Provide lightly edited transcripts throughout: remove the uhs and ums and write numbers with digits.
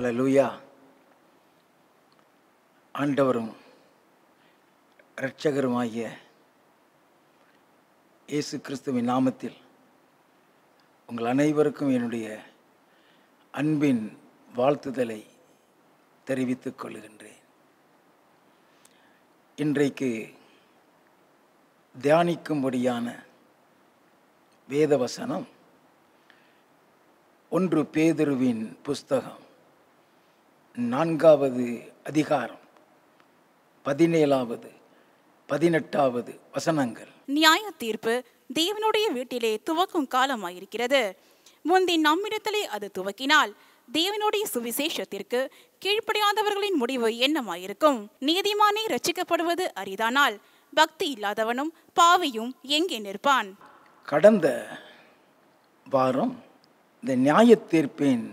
ஹல்லேலூயா. ஆண்டவரும் இரட்சகருமாகிய இயேசு கிறிஸ்துவின் நாமத்தில் உங்கள் அனைவருக்கும் என்னுடைய அன்பின் வாழ்த்துதலை தெரிவித்துக் கொள்கின்றேன். இன்றைக்கு தியானிக்கும்படியான வேதவசனம் 1 பேதுருவின் புஸ்தகம் 4வது அதிகாரம் 17வது 18வது வசனங்கள். நியாய தீர்ப்பு தேவனுடைய வீட்டிலே துவக்கும் காலமாயிருக்கிறது. முந்தி நம்மிடத்திலே அது துவக்கினால் தேவனுடைய சுவிசேஷத்திற்கு கீழ்ப்படியாதவர்களின் முடிவு என்னமாயிருக்கும்? நீதிமானே ரட்சிக்கப்படுவது அரிதானால் பக்தி இல்லாதவனும் பாவியும் எங்கே நிற்பான்? கடந்த வாரம் இந்த நியாய தீர்ப்பின்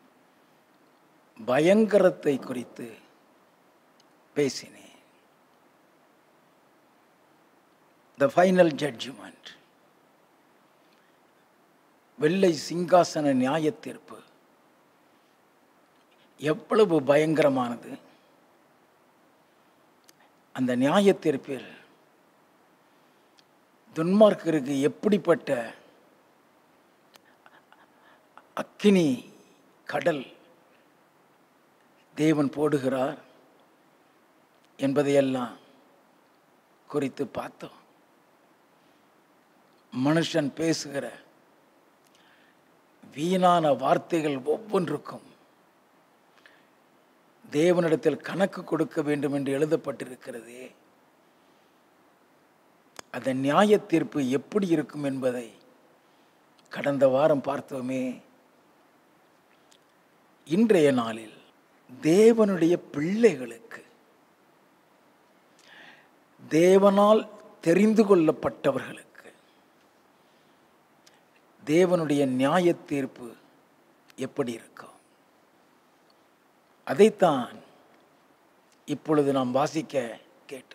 பயங்கரத்தை குறித்து பேசினேன். த ஃபைனல் ஜட்ஜ்மெண்ட், வெள்ளை சிங்காசன நியாய தீர்ப்பு எவ்வளவு பயங்கரமானது. அந்த நியாய தீர்ப்பில் துன்மார்க்கருக்கு எப்படிப்பட்ட அக்கினி கடல் தேவன் போடுகிறார் என்பதையெல்லாம் குறித்து பார்த்தோம். மனுஷன் பேசுகிற வீணான வார்த்தைகள் ஒவ்வொன்றுக்கும் தேவனிடத்தில் கணக்கு கொடுக்க வேண்டும் என்று எழுதப்பட்டிருக்கிறது. அந்த நியாய தீர்ப்பு எப்படி இருக்கும் என்பதை கடந்த வாரம் பார்த்தோமே. இன்றைய நாளில் தேவனுடைய பிள்ளைகளுக்கு, தேவனால் தெரிந்து கொள்ளப்பட்டவர்களுக்கு தேவனுடைய நியாய தீர்ப்பு எப்படி இருக்கும், அதைத்தான் இப்பொழுது நாம் வாசிக்க கேட்டோம்.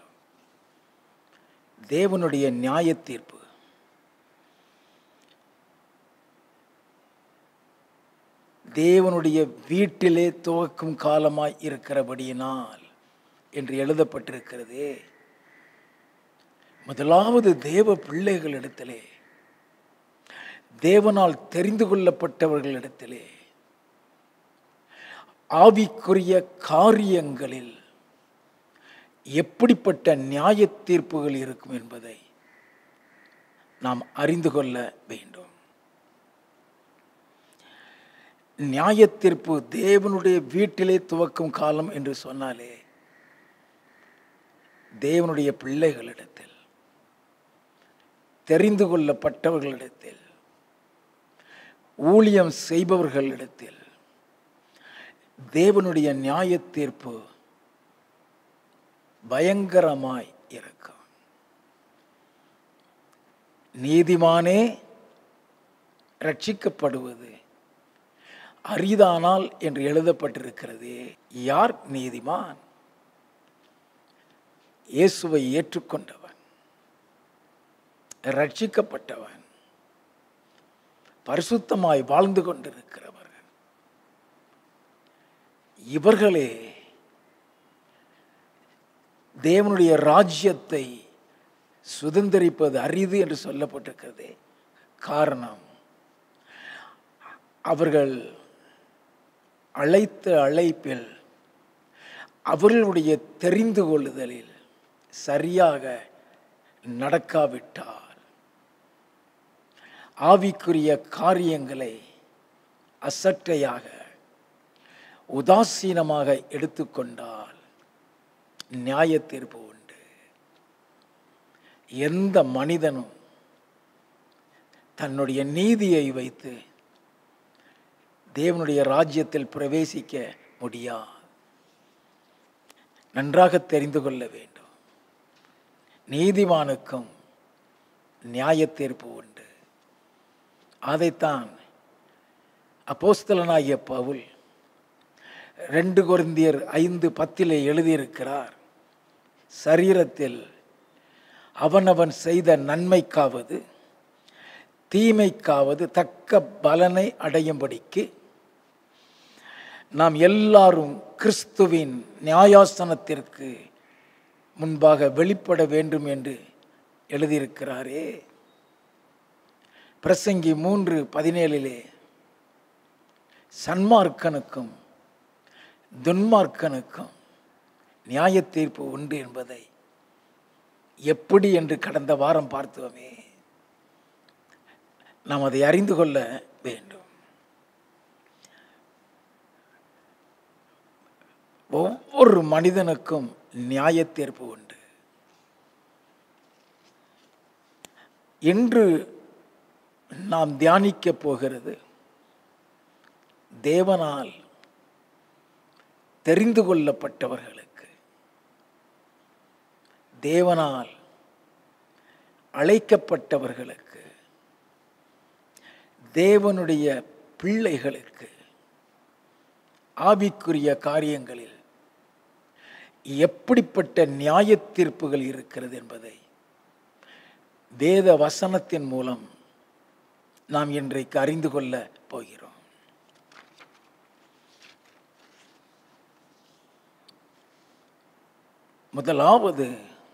தேவனுடைய நியாய தீர்ப்பு தேவனுடைய வீட்டிலே துவக்கும் காலமாய் இருக்கிறபடியினால் என்று எழுதப்பட்டிருக்கிறது. முதலாவது தேவ பிள்ளைகளிடத்திலே, தேவனால் தெரிந்து கொள்ளப்பட்டவர்களிடத்திலே ஆவிக்குரிய காரியங்களில் எப்படிப்பட்ட நியாய தீர்ப்புகள் இருக்கும் என்பதை நாம் அறிந்து கொள்ள வேண்டும். நியாய தீர்ப்பு தேவனுடைய வீட்டிலே துவக்கும் காலம் என்று சொன்னாலே, தேவனுடைய பிள்ளைகளிடத்தில், தெரிந்து கொள்ளப்பட்டவர்களிடத்தில், ஊழியம் செய்பவர்களிடத்தில் தேவனுடைய நியாய தீர்ப்பு பயங்கரமாய் இருக்கும். நீதிமானே ரட்சிக்கப்படுவது அரிதானால் என்று எழுதப்பட்டிருக்கிறது. யார் நீதிமான்? இயேசுவை ஏற்றுக்கொண்டவன், ரட்சிக்கப்பட்டவன், பரிசுத்தமாய் வாழ்ந்து கொண்டிருக்கிறவர்கள். இவர்களே தேவனுடைய ராஜ்யத்தை சுதந்திரிப்பது அரிது என்று சொல்லப்பட்டிருக்கிறது. காரணம், அவர்கள் அழைத்த அழைப்பில், அவர்களுடைய தெரிந்து கொள்ளுதலில் சரியாக நடக்காவிட்டால், ஆவிக்குரிய காரியங்களை அசட்டையாக உதாசீனமாக எடுத்துக்கொண்டால் நியாய தீர்ப்பு உண்டு. எந்த மனிதனும் தன்னுடைய நீதியை வைத்து தேவனுடைய ராஜ்யத்தில் பிரவேசிக்க முடியாது. நன்றாக தெரிந்து கொள்ள வேண்டும், நீதிமானுக்கும் நியாய தீர்ப்பு உண்டு. அதைத்தான் அப்போஸ்தலனாகிய பவுல் 2 கொரிந்தியர் 5:10 எழுதியிருக்கிறார். சரீரத்தில் அவனவன் செய்த நன்மைக்காவது தீமைக்காவது தக்க பலனை அடையும்படிக்கு நாம் எல்லாரும் கிறிஸ்துவின் நியாயாசனத்திற்கு முன்பாக வெளிப்பட வேண்டும் என்று எழுதியிருக்கிறாரே. பிரசங்கி 3:17 சன்மார்க்கனுக்கும் துன்மார்க்கனுக்கும் நியாய தீர்ப்பு உண்டு என்பதை எப்படி என்று கடந்த வாரம் பார்த்தோமே. நாம் அதை அறிந்து கொள்ள வேண்டும். ஒவ்வொரு மனிதனுக்கும் நியாய தீர்ப்பு உண்டு. இன்று நாம் தியானிக்க போகிறது தேவனால் தெரிந்து கொள்ளப்பட்டவர்களுக்கு, தேவனால் அழைக்கப்பட்டவர்களுக்கு, தேவனுடைய பிள்ளைகளுக்கு ஆவிக்குரிய காரியங்களில் எப்படிப்பட்ட நியாய தீர்ப்புகள் இருக்கிறது என்பதை வேத வசனத்தின் மூலம் நாம் இன்றைக்கு அறிந்து கொள்ள போகிறோம். முதலாவது,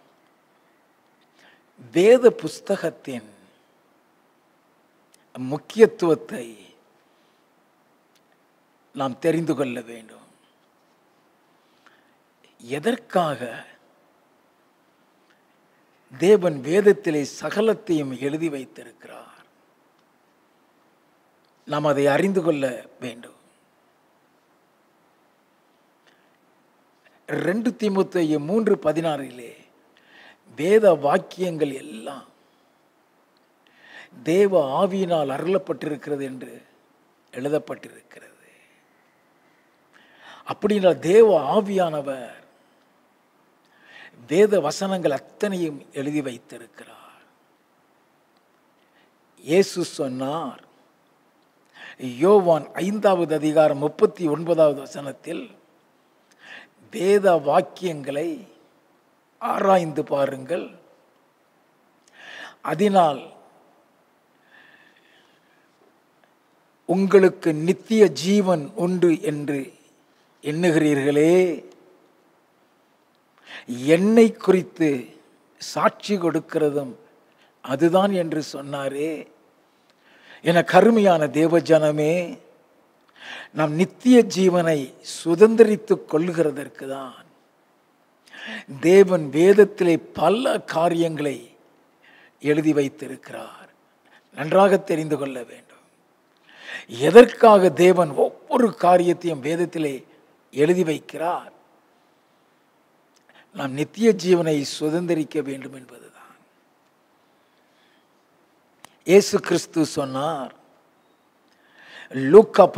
வேத புஸ்தகத்தின் முக்கியத்துவத்தை நாம் தெரிந்து கொள்ள வேண்டும். எதற்காக தேவன் வேதத்திலே சகலத்தையும் எழுதி வைத்திருக்கிறார்? நாம் அதை அறிந்து கொள்ள வேண்டும். 2 தீமோத்தேயு 3:16 வேத வாக்கியங்கள் எல்லாம் தேவ ஆவியினால் அருளப்பட்டிருக்கிறது என்று எழுதப்பட்டிருக்கிறது. அப்படின்னா தேவ ஆவியானவர் வேத வசனங்கள் அத்தனையும் எழுதி வைத்திருக்கிறார். இயேசு சொன்னார், யோவான் 5:39 வேத வாக்கியங்களை ஆராய்ந்து பாருங்கள், அதனால் உங்களுக்கு நித்திய ஜீவன் உண்டு என்று எண்ணுகிறீர்களே. என்னை குறித்து சாட்சி கொடுக்கிறதும் அதுதான் என்று சொன்னாரே. என கருமையான தேவஜனமே, நாம் நித்திய ஜீவனை சுதந்திரித்துக் கொள்கிறதற்கு தான் தேவன் வேதத்திலே பல காரியங்களை எழுதி வைத்திருக்கிறார். நன்றாக தெரிந்து கொள்ள வேண்டும். எதற்காக தேவன் ஒவ்வொரு காரியத்தையும் வேதத்திலே எழுதி வைக்கிறார்? நாம் நித்திய ஜீவனை சுதந்திரிக்க வேண்டும் என்பதுதான். இயேசு கிறிஸ்து சொன்னார், லூக்கா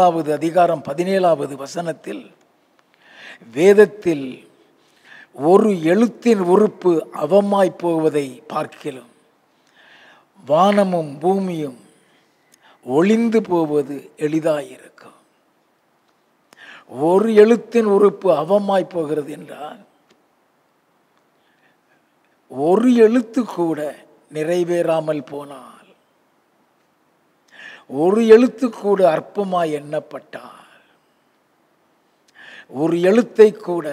16:17 வேதத்தில் ஒரு எழுத்தின் உறுப்பு அவமாய் போவதை பார்க்கிலும் வானமும் பூமியும் ஒளிந்து போவது எளிதாயிருக்கும். ஒரு எழுத்தின் உறுப்பு அவமாய் போகிறது என்றால் ஒரு எழுத்து கூட நிறைவேறாமல் போனால், ஒரு எழுத்து கூட அற்பமாய் எண்ணப்பட்டால், ஒரு எழுத்தை கூட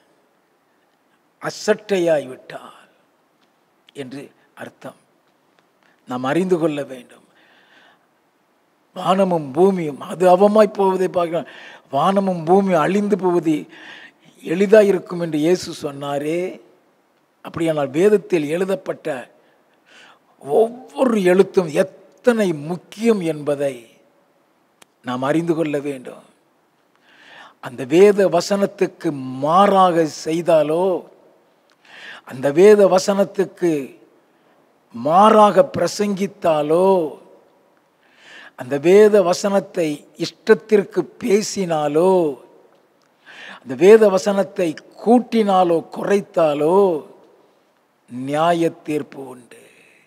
அசட்டையாய்விட்டால் என்று அர்த்தம். நாம் அறிந்து கொள்ள வேண்டும். வானமும் பூமியும் அது அவமாய் போவதை பார்க்கலாம். வானமும் பூமியும் அழிந்து போவது எளிதாக இருக்கும் என்று இயேசு சொன்னாரே. அப்படியானால் வேதத்தில் எழுதப்பட்ட ஒவ்வொரு எழுத்தும் எத்தனை முக்கியம் என்பதை நாம் அறிந்து கொள்ள வேண்டும். அந்த வேத வசனத்துக்கு மாறாக செய்தாலோ, அந்த வேத வசனத்துக்கு மாறாக பிரசங்கித்தாலோ, அந்த வேத வசனத்தை இஷ்டத்திற்கு பேசினாலோ, அந்த வேத வசனத்தை கூட்டினாலோ குறைத்தாலோ நியாய தீர்ப்பு உண்டு.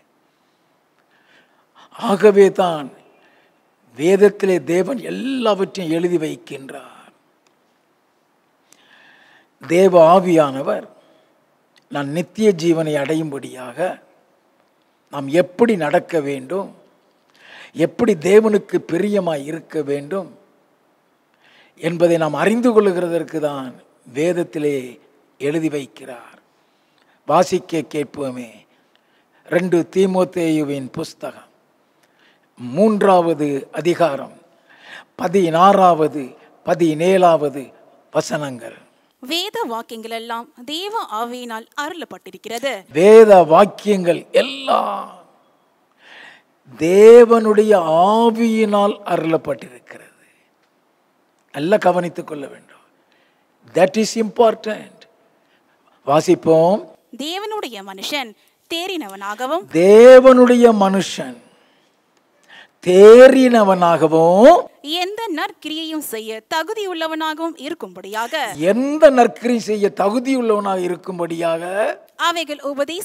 ஆகவே தான் வேதத்திலே தேவன் எல்லாவற்றையும் எழுதி வைக்கின்றார். தேவ ஆவியானவர் நான் நித்திய ஜீவனை அடையும்படியாக நாம் எப்படி நடக்க வேண்டும், எப்படி தேவனுக்கு பிரியமாய் இருக்க வேண்டும் என்பதை நாம் அறிந்து கொள்ளுகிறதற்கு தான் வேதத்திலே எழுதி வைக்கிறார். வாசிக்க கேட்போமே. 2 தீமோத்தேயுவின் புஸ்தகம் 3வது அதிகாரம் 16வது 17வது வசனங்கள். வேத வாக்கியங்கள் எல்லாம் தேவ ஆவியினால் அருளப்பட்டிருக்கிறது. வேத வாக்கியங்கள் எல்லாம் தேவனுடைய ஆவியினால் அருளப்பட்டிருக்கிறது. நல்லா கவனித்துக் கொள்ள வேண்டும். That is important. வாசிப்போம். தேவனுடைய மனுஷன் தேறினவனாகவும் எந்த நற்கிரியையும் செய்ய தகுதியுள்ளவனாகவும் இருக்கும்படியாக அவைகள்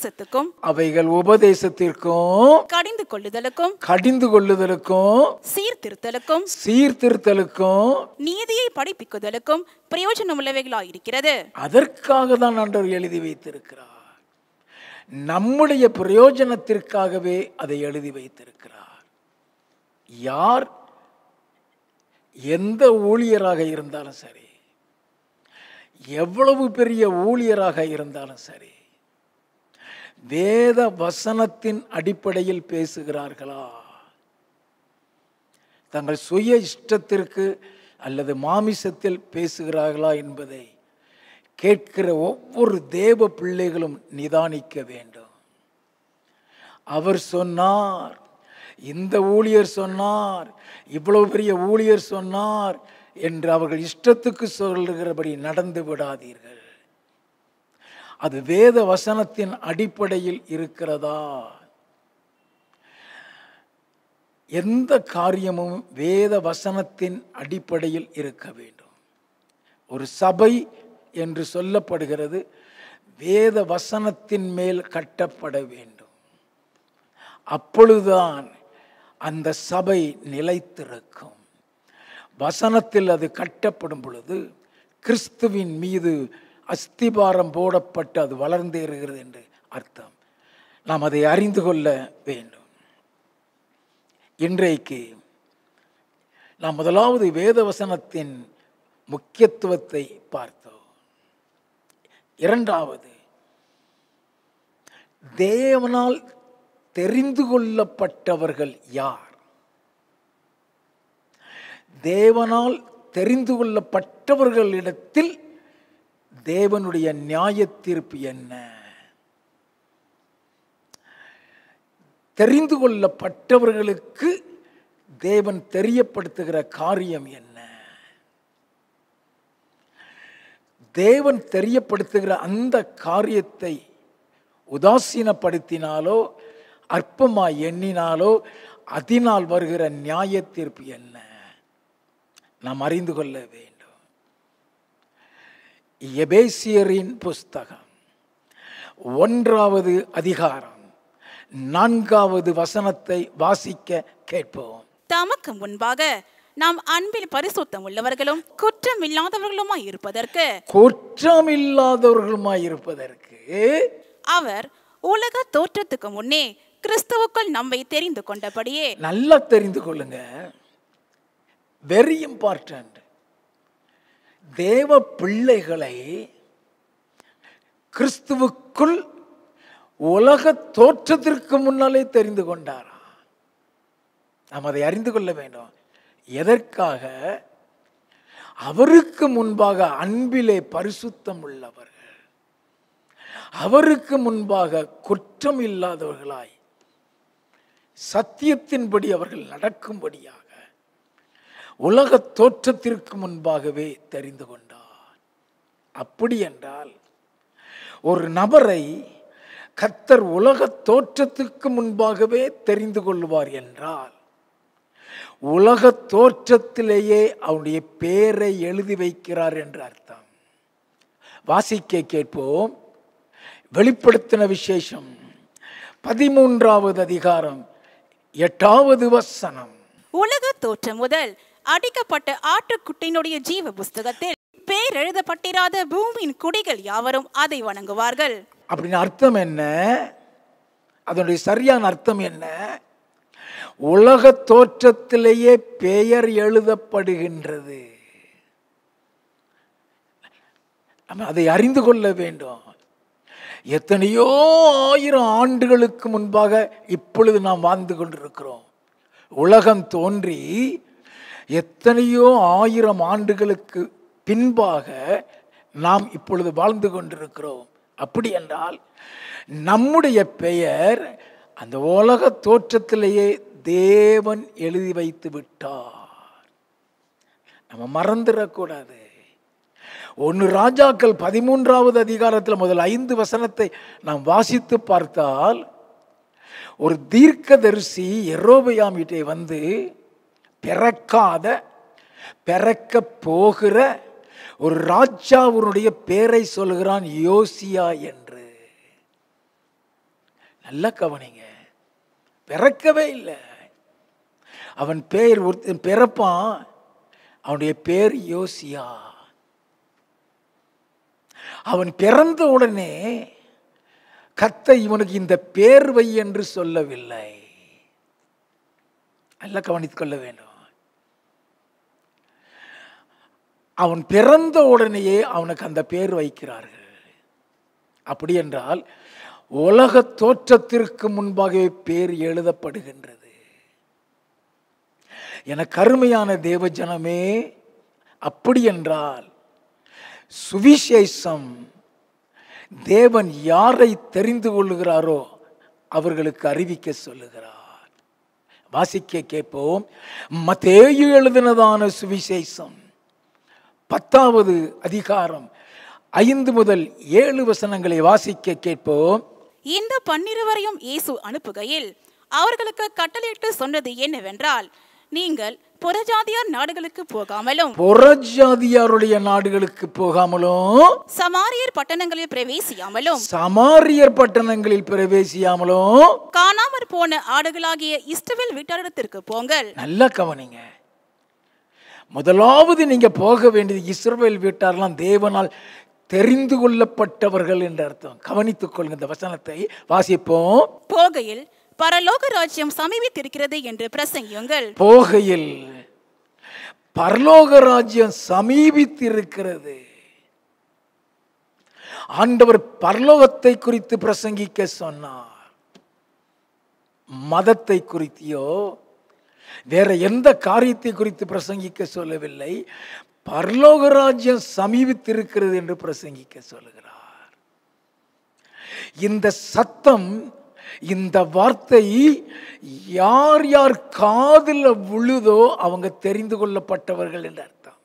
உபதேசத்திற்கும் கடிந்து கொள்ளுதலுக்கும் சீர்திருத்தலுக்கும் நீதியை படிப்பிக்குதலுக்கும் பிரயோஜனம் உள்ளவைகளாயிருக்கிறது. அதற்காக தான் ஆண்டவர் எழுதி வைத்திருக்கிறார். நம்முடைய பிரயோஜனத்திற்காகவே அதை எழுதி வைத்திருக்கிறார். யார் எந்த ஊழியராக இருந்தாலும் சரி, எவ்வளவு பெரிய ஊழியராக இருந்தாலும் சரி, வேத வசனத்தின் அடிப்படையில் பேசுகிறார்களா, தங்கள் சுய இஷ்டத்திற்கு அல்லது மாமிசத்தில் பேசுகிறார்களா என்பதை கேட்கிற ஒவ்வொரு தேவ பிள்ளைகளும் நிதானிக்க வேண்டும். அவர் சொன்னார், இந்த ஊழியர் சொன்னார், இவ்வளவு பெரிய ஊழியர் சொன்னார் என்று அவர்கள் இஷ்டத்துக்கு சொல்லுகிறபடி நடந்து விடாதீர்கள். அது வேத வசனத்தின் அடிப்படையில் இருக்கிறதா? எந்த காரியமும் வேத வசனத்தின் அடிப்படையில் இருக்க வேண்டும். ஒரு சபை என்று சொல்லப்படுகிறது வேத வசனத்தின் மேல் கட்டப்பட வேண்டும். அப்பொழுதுதான் அந்த சபை நிலைத்திருக்கும். வசனத்தில் அது கட்டப்படும் பொழுது கிறிஸ்துவின் மீது அஸ்திபாரம் போடப்பட்டு அது வளர்ந்தேறுகிறது என்று அர்த்தம். நாம் அதை அறிந்து கொள்ள வேண்டும். இன்றைக்கு நாம் முதலாவது வேத வசனத்தின் முக்கியத்துவத்தை பார்த்தோம். இரண்டாவது, தேவனால் தெரிந்து கொள்ளப்பட்டவர்கள் யார்? தேவனால் தெரிந்து கொள்ளப்பட்டவர்களிடத்தில் தேவனுடைய நியாய தீர்ப்பு என்ன? தெரிந்து கொள்ளப்பட்டவர்களுக்கு தேவன் தெரியப்படுத்துகிற காரியம் என்ன? தேவன் தெரியப்படுத்துகிற அந்த காரியத்தை உதாசீனப்படுத்தினாலோ அற்பமாய் எண்ணினாலோ அதனால் வருகிற நியாய தீர்ப்பு என்ன? நாம் அறிந்து கொள்ள வேண்டும். எபேசியரின் புஸ்தகம் 1வது அதிகாரம் 4வது வசனத்தை வாசிக்க கேட்போம். தமக்கு முன்பாக நாம் அன்பில் பரிசுத்தம் உள்ளவர்களும் குற்றமில்லாதவர்களுமாய் இருப்பதற்கு அவர் உலக தோற்றத்துக்கு முன்னே கிறிஸ்துவுக்குள் நம்மை தெரிந்து கொண்டபடியே. நல்லா தெரிந்து கொள்ளுங்க. Very important. தேவ பிள்ளைகளை கிறிஸ்துவுக்குள் உலக தோற்றத்திற்கு முன்னாலே தெரிந்து கொண்டாரா? நாம் அதை அறிந்து கொள்ள வேண்டும். எதற்காக? அவருக்கு முன்பாக அன்பிலே பரிசுத்தம் உள்ளவர்கள், அவருக்கு முன்பாக குற்றம் இல்லாதவர்களாய் சத்தியத்தின்படி அவர்கள் நடக்கும்படியாக உலக தோற்றத்திற்கு முன்பாகவே தெரிந்து கொண்டார். அப்படி என்றால் ஒரு நபரை கர்த்தர் உலக தோற்றத்துக்கு முன்பாகவே தெரிந்து கொள்வார் என்றால் உலக தோற்றத்திலேயே அவனுடைய பெயரை எழுதி வைக்கிறார் என்று அர்த்தம். வாசிக்க கேட்போம். வெளிப்படுத்தின விசேஷம் 13வது அதிகாரம் 8வது வசனம். உலக தோற்றம் முதல் அடிக்கப்பட்ட ஆட்டுக்குட்டியினுடைய ஜீவ புஸ்தகத்தில் பேர் எழுதப்பட்டிராத பூமியின் குடிகள் யாவரும் அதை வணங்குவார்கள். அப்படின்னு அர்த்தம் என்ன? அதனுடைய சரியான அர்த்தம் என்ன? உலக தோற்றத்திலேயே பெயர் எழுதப்படுகின்றது. நம்ம அதை அறிந்து கொள்ள வேண்டும். எத்தனையோ ஆயிரம் ஆண்டுகளுக்கு முன்பாக இப்பொழுது நாம் வாழ்ந்து கொண்டிருக்கிறோம். உலகம் தோன்றி எத்தனையோ ஆயிரம் ஆண்டுகளுக்கு பின்பாக நாம் இப்பொழுது வாழ்ந்து கொண்டிருக்கிறோம். அப்படி என்றால் நம்முடைய பெயர் அந்த உலக தோற்றத்திலேயே தேவன் எழுதி வைத்து விட்டார். நம்ம மறந்துடக்கூடாது. 1 ராஜாக்கள் 13வது அதிகாரத்தில் முதல் 5 வசனத்தை நாம் வாசித்து பார்த்தால், ஒரு தீர்க்கதரிசி யெரொபெயாம் வீட்டை வந்து பிறக்க போகிற ஒரு ராஜாவுடைய பேரை சொல்கிறான், யோசியா என்று. நல்ல கவனிங்க, பிறக்கவே இல்லை. அவன் பேர் பிறப்பான், அவனுடைய பேர் யோசியா. அவன் பிறந்த உடனே கர்த்தர் இவனுக்கு இந்த பேர் வை என்று சொல்லவில்லை. நல்லா கவனித்துக் கொள்ள வேண்டும். அவன் பிறந்த உடனேயே அவனுக்கு அந்த பேர் வைக்கிறார்கள். அப்படி என்றால் உலக தோற்றத்திற்கு முன்பாகவே பேர் எழுதப்படுகின்றது. எனக்கு அருமையான தேவ ஜனமே, அப்படி என்றால் சுவிசேஷம் தேவன் யாரை தெரிந்து கொள்ளுகிறாரோ அவர்களுக்கு அறிவிக்க சொல்லுகிறார். வாசிக்க கேட்போம். மத்தேயு எழுதினதான சுவிசேஷம் 10வது அதிகாரம் 5 முதல் 7 வசனங்களை வாசிக்க கேட்போம். இந்த 12 இயேசு அனுப்புகையில் அவர்களுக்கு கட்டளையிட்டு சொன்னது என்னவென்றால், நீங்கள் புறஜாதியார் நாடுகளுக்கு போகாமலும், புறஜாதியாருடைய நாடுகளுக்கு போகாமலும், சமாரியர் பட்டணங்களில் பிரவேசியாமலும், காணாமற் போன ஆடுகளாகிய இஸ்ரவேல் வீட்டாரிடத்திற்கு போங்கள். நல்லா கவனிங்க. முதலாவது நீங்க போக வேண்டியது இஸ்ரவேல் வீட்டாரெல்லாம் தேவனால் தெரிந்து கொள்ளப்பட்டவர்கள் என்று அர்த்தம். கவனித்துக் கொள்ளுங்க. இந்த வசனத்தை வாசிப்போம். போகையில் பரலோக ராஜ்யம் சமீபித்திருக்கிறது என்று பிரசங்கியுங்கள். போகையில் பரலோக ராஜ்யம் சமீபித்திருக்கிறது. ஆண்டவர் பரலோகத்தை குறித்து பிரசங்கிக்க சொன்னார். மதத்தை குறித்தியோ வேற எந்த காரியத்தை குறித்து பிரசங்கிக்க சொல்லவில்லை. பரலோக ராஜ்யம் சமீபித்திருக்கிறது என்று பிரசங்கிக்க சொல்லுகிறார். இந்த சத்தம், இந்த வார்த்தை யார் யார் காதில் விழுதோ அவங்க தெரிந்து கொள்ளப்பட்டவர்கள் என்று அர்த்தம்.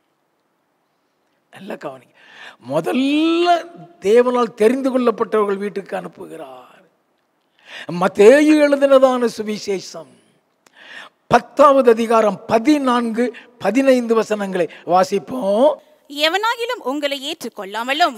நல்ல கவனிங்க. முதல்ல தேவனால் தெரிந்து கொள்ளப்பட்டவர்கள் வீட்டுக்கு அனுப்புகிறார். மத்தேயு எழுதினதான சுவிசேஷம் 10வது அதிகாரம் 14, 15 வசனங்களை வாசிப்போம். எவனாகிலும் உங்களை ஏற்றுக்கொள்ளாமலும்,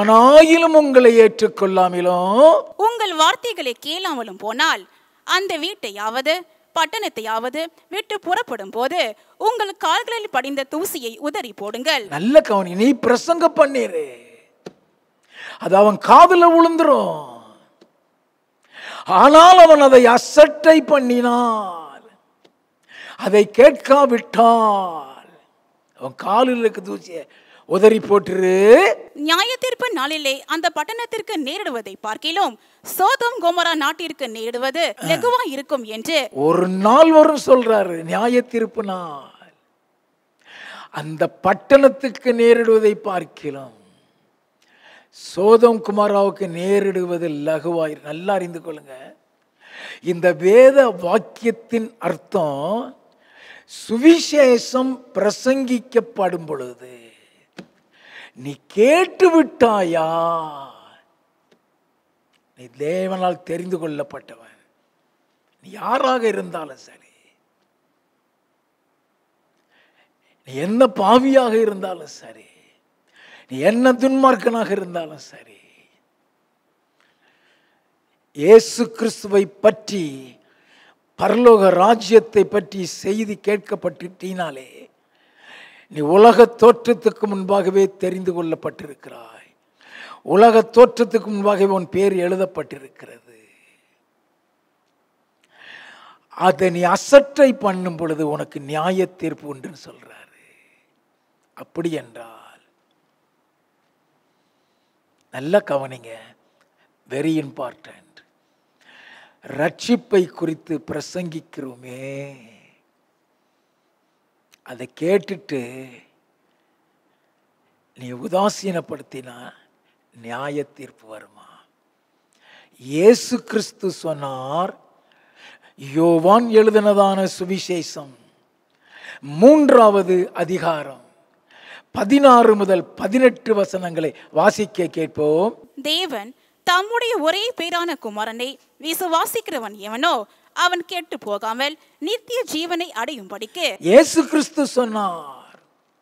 உங்கள் வார்த்தைகளை கேளாமலும் போனால், அந்த வீட்டையாவது பட்டணத்தையாவது விட்டு புறப்படும் போது உங்கள் கால்களில் படிந்த தூசியை உதறி போடுங்கள். நல்ல கவனி. நீ பிரசங்க பண்ணிரு, அது அவன் காதுல விழுந்துரும். ஆனால் அவன் அதை அசட்டை பண்ணினான், அதை கேட்காவிட்டால் அவன் காலில் இருக்க தூசியை உதறி போட்டுரு. நியாய தீர்ப்பு நாளிலே அந்த பட்டணத்திற்கு நேரிடுவதை பார்க்கிலும் சோதோம் கோமோரா நாட்டிற்கு நேரிடுவது லகுவா இருக்கும் என்று ஒரு நாள் வரும் சொல்றாரு. நியாய தீர்ப்பு நாள் அந்த பட்டணத்துக்கு நேரிடுவதை பார்க்கிலும் சோதோம் குமாராவுக்கு நேரிடுவது லகுவாய். நல்லா அறிந்து கொள்ளுங்க. இந்த வேத வாக்கியத்தின் அர்த்தம், சுவிசேஷம் பிரசங்கிக்கப்படும் பொழுது நீ கேட்டு விட்டாயா, நீ தேவனால் தெரிந்து கொள்ளப்பட்டவன். நீ யாராக இருந்தாலும் சரி, நீ என்ன பாவியாக இருந்தாலும் சரி, நீ என்ன துன்மார்க்கனாக இருந்தாலும் சரி, இயேசு கிறிஸ்துவை பற்றி, பரலோக ராஜ்யத்தை பற்றி செய்தி கேட்கப்பட்டினாலே நீ உலக தோற்றத்துக்கு முன்பாகவே தெரிந்து கொள்ளப்பட்டிருக்கிறாய். உலக தோற்றத்துக்கு முன்பாகவே உன் பேர் எழுதப்பட்டிருக்கிறது. அதை நீ அசட்டை பண்ணும் பொழுது உனக்கு நியாய தீர்ப்பு உண்டுன்னு சொல்றாரு. அப்படி என்றால் நல்ல கவனிங்க, வெரி இம்பார்ட்டன்ட். ரட்சிப்பை குறித்து பிரசங்கிக்கிறோமே, அதை கேட்டுட்டு நீ உதாசீனப்படுத்தினா நியாய தீர்ப்பு வருமா? இயேசு கிறிஸ்து சொன்னார், யோவான் எழுதினதான சுவிசேஷம் 3வது அதிகாரம் 16 முதல் 18 வசனங்களை வாசிக்க கேட்போம். தேவன் தம்முடைய ஒரே பேரான குமாரனை விசுவாசிக்கிறவன் எவனோ அவன் கெட்டு போகாமல் நித்திய ஜீவனை அடையும்படிக்கு இயேசு கிறிஸ்து சொன்னார்,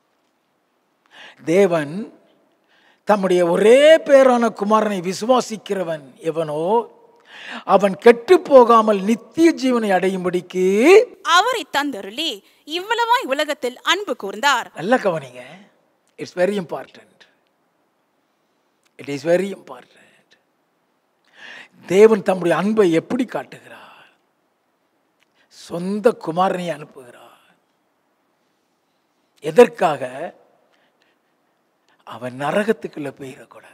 தேவன் தம்முடைய ஒரே பேரான குமாரனை விசுவாசிக்கிறவன் எவனோ அவன் கெட்டு போகாமல் நித்திய ஜீவனை அடையும்படிக்கு அவரை தந்தருளி இவ்வளவாய் உலகத்தில் அன்பு கூர்ந்தார். நல்ல கவனிங்க, it's very important. It is very important. தேவன் தம்முடைய அன்பை எப்படி காட்டுகிறார்? சொந்த குமாரனை அனுப்புகிறார். எதற்காக? அவன் நரகத்துக்குள்ள போயிடக்கூடாது,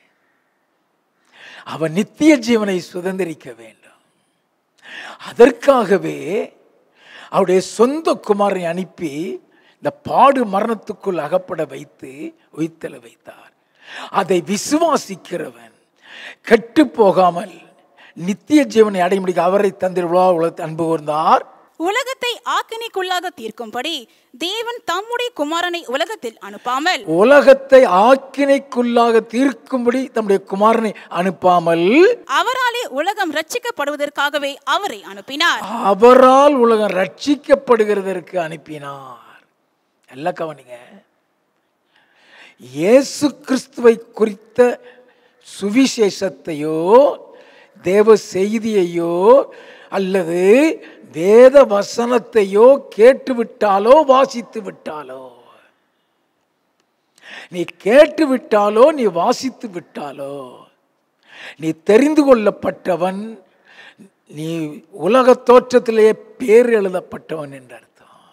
அவன் நித்திய ஜீவனை சுதந்திரிக்க வேண்டும். அதற்காகவே அவருடைய சொந்த குமாரனை அனுப்பி இந்த பாடு மரணத்துக்குள் அகப்பட வைத்து உயிர்த்தெழ வைத்தார். அதை விசுவாசிக்கிறவன் கெட்டு போகாமல் நித்திய ஜீவனை அடையும்படி அவரை தந்திர உலகத்தை அன்பு கூர்ந்தார். உலகத்தை ஆக்கினைக்குள்ளாக தீர்க்கும்படி தேவன் தம்முடைய குமாரனை உலகத்தில் அனுப்பாமல் உலகத்தை ஆக்கினைக்குள்ளாக தீர்க்கும்படி தம்முடைய குமாரனை அனுப்பாமல் அவராலே உலகம் ரட்சிக்கப்படுவதற்காகவே அவரை அனுப்பினார். அவரால் உலகம் ரட்சிக்கப்படுகிறதற்கு அனுப்பினார். நல்ல கவனிங்க, இயேசு கிறிஸ்துவை குறித்த சுவிசேஷத்தையோ தேவ செய்தியையோ அல்லது வேத வசனத்தையோ கேட்டுவிட்டாலோ வாசித்து விட்டாலோ, நீ கேட்டு விட்டாலோ நீ வாசித்து விட்டாலோ நீ தெரிந்து கொள்ளப்பட்டவன், நீ உலக தோற்றத்திலேயே பேர் எழுதப்பட்டவன் என்று அர்த்தம்.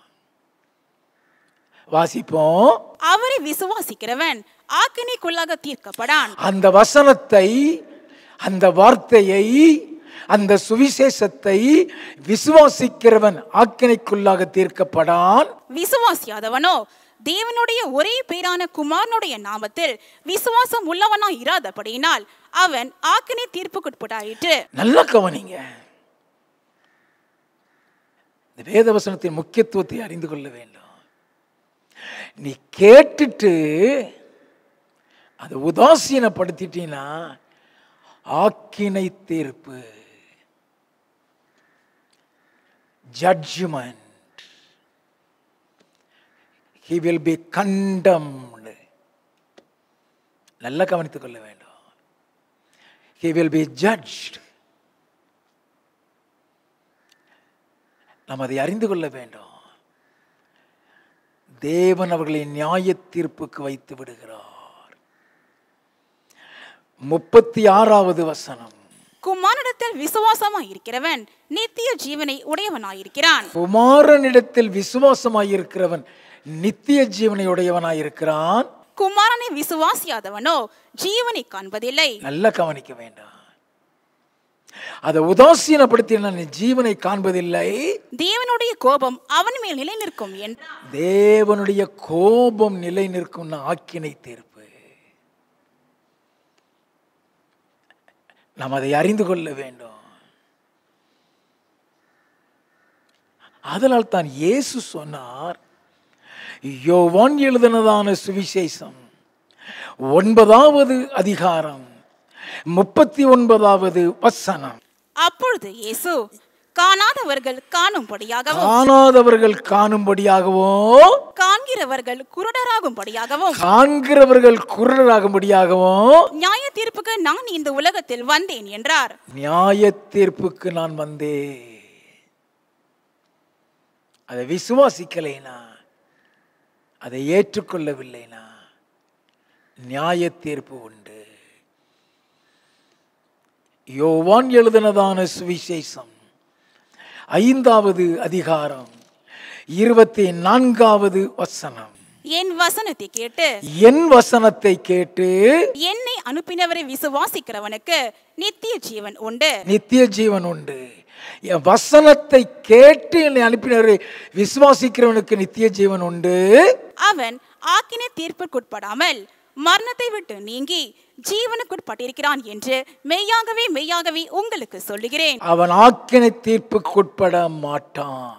வாசிப்போம். அவரை விசுவாசிக்கிறவன் ஆக்கினைக்குள்ளாக தீர்க்கப்படான். அந்த வசனத்தை, அந்த வார்த்தையை, அந்த சுவிசேஷத்தை விசுவாசிக்கிறவன் ஆக்கினைக்குள்ளாக தீர்க்கப்படான். விசுவாசியாதவனோ தேவனுடைய ஒரே பேரான குமாரனுடைய நாமத்தில் விசுவாசம் உள்ளவனாய் இராதபடியினால் அவன் ஆக்கினை தீர்ப்புக்குட்பட்டாயிற்று. நல்ல கவனிங்க, இந்த வேத வசனத்தின் முக்கியத்துவத்தை அறிந்து கொள்ள வேண்டும். நீ கேட்டுட்டு அதை உதாசீனப்படுத்திட்டீன்னா ஆக்கினை தீர்ப்பு, judgment, he will be condemned. நல்ல கவனித்துக் கொள்ள வேண்டும். he will be judged. நாம் அதை அறிந்து கொள்ள வேண்டும். தேவன் அவர்களை நியாய தீர்ப்புக்கு வைத்து விடுகிறார். 36வது வசனம். குமாரனிடத்தில் விசுவாசமாய் இருக்கிறவன் நித்திய ஜீவனை உடையவனாயிருக்கிறான். குமாரனிடத்தில் விசுவாசமாய் இருக்கிறவன் நித்திய ஜீவனை உடையவனாயிருக்கிறான். குமாரனை விசுவாசியாதவனோ ஜீவனை காண்பதில்லை. நல்ல கவனிக்க வேண்டாம். அதை உதாசீனப்படுத்தின ஜீவனை காண்பதில்லை. தேவனுடைய கோபம் அவன் மேல் நிலை நிற்கும் என்றார். தேவனுடைய கோபம் நிலை நிற்கும் ஆக்கினை தீர்ப்பு. நாம் அதை அறிந்து கொள்ள வேண்டும். அதனால் தான் இயேசு சொன்னார், யோவான் எழுதினதான சுவிசேஷம் 9வது அதிகாரம் 39வது வசனம். அப்பொழுது இயேசு காணாதவர்கள் காணும்படியாகவும், காணாதவர்கள் காணும்படியாகவும், காண்கிறவர்கள் குருடராகும்படியாகவும், காண்கிறவர்கள் குருடராகும்படியாகவும் நியாய தீர்ப்புக்கு நான் இந்த உலகத்தில் வந்தேன் என்றார். நியாய தீர்ப்புக்கு நான் வந்தேன். அதை விசுவாசிக்கலைனா, அதை ஏற்றுக்கொள்ளவில்லைனா நியாய தீர்ப்பு உண்டு. யோவான் எழுதினதான சுவிசேஷம் 5வது அதிகாரம் 24வது வசனம். என் வசனத்தை கேட்டு என் வசனத்தை கேட்டு என்னை அனுப்பினவரை விசுவாசிக்கிறவனுக்கு நித்திய ஜீவன் உண்டு. நித்திய ஜீவன் உண்டு. என் வசனத்தை கேட்டு என்னை அனுப்பினவரை விசுவாசிக்கிறவனுக்கு நித்திய ஜீவன் உண்டு. அவன் ஆக்கினை தீர்ப்புக்குட்படாமல் மரணத்தை விட்டு நீங்கி ஜீவனுக்குட்பட்டிருக்கிறான் என்று மெய்யாகவே மெய்யாகவே உங்களுக்கு சொல்லுகிறேன். அவன் ஆக்கினை தீர்ப்புக்குட்பட மாட்டான்.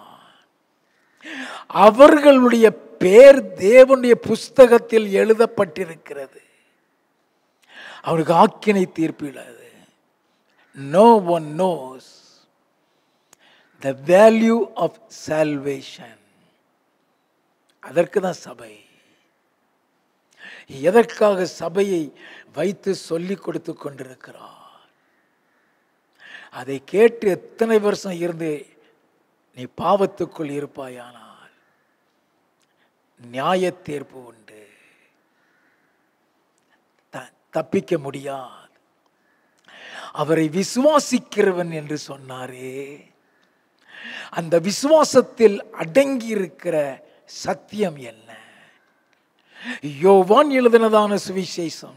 அவர்களுடைய பேர் தேவனுடைய புஸ்தகத்தில் எழுதப்பட்டிருக்கிறது. அவனுக்கு ஆக்கினை தீர்ப்பு இல்லாது. No one knows the value of salvation. அதற்கு தான் சபை. எதற்காக சபையை வைத்து சொல்லிக் கொடுத்து கொண்டிருக்கிறார்? அதை கேட்டு எத்தனை வருஷம் இருந்து நீ பாவத்துக்குள் இருப்பாயானால் நியாய தீர்ப்பு உண்டு, தப்பிக்க முடியாது. அவரை விசுவாசிக்கிறவன் என்று சொன்னாரே, அந்த விசுவாசத்தில் அடங்கி இருக்கிற சத்தியம் என்ன? யோவான் எழுதினதான சுவிசேஷம்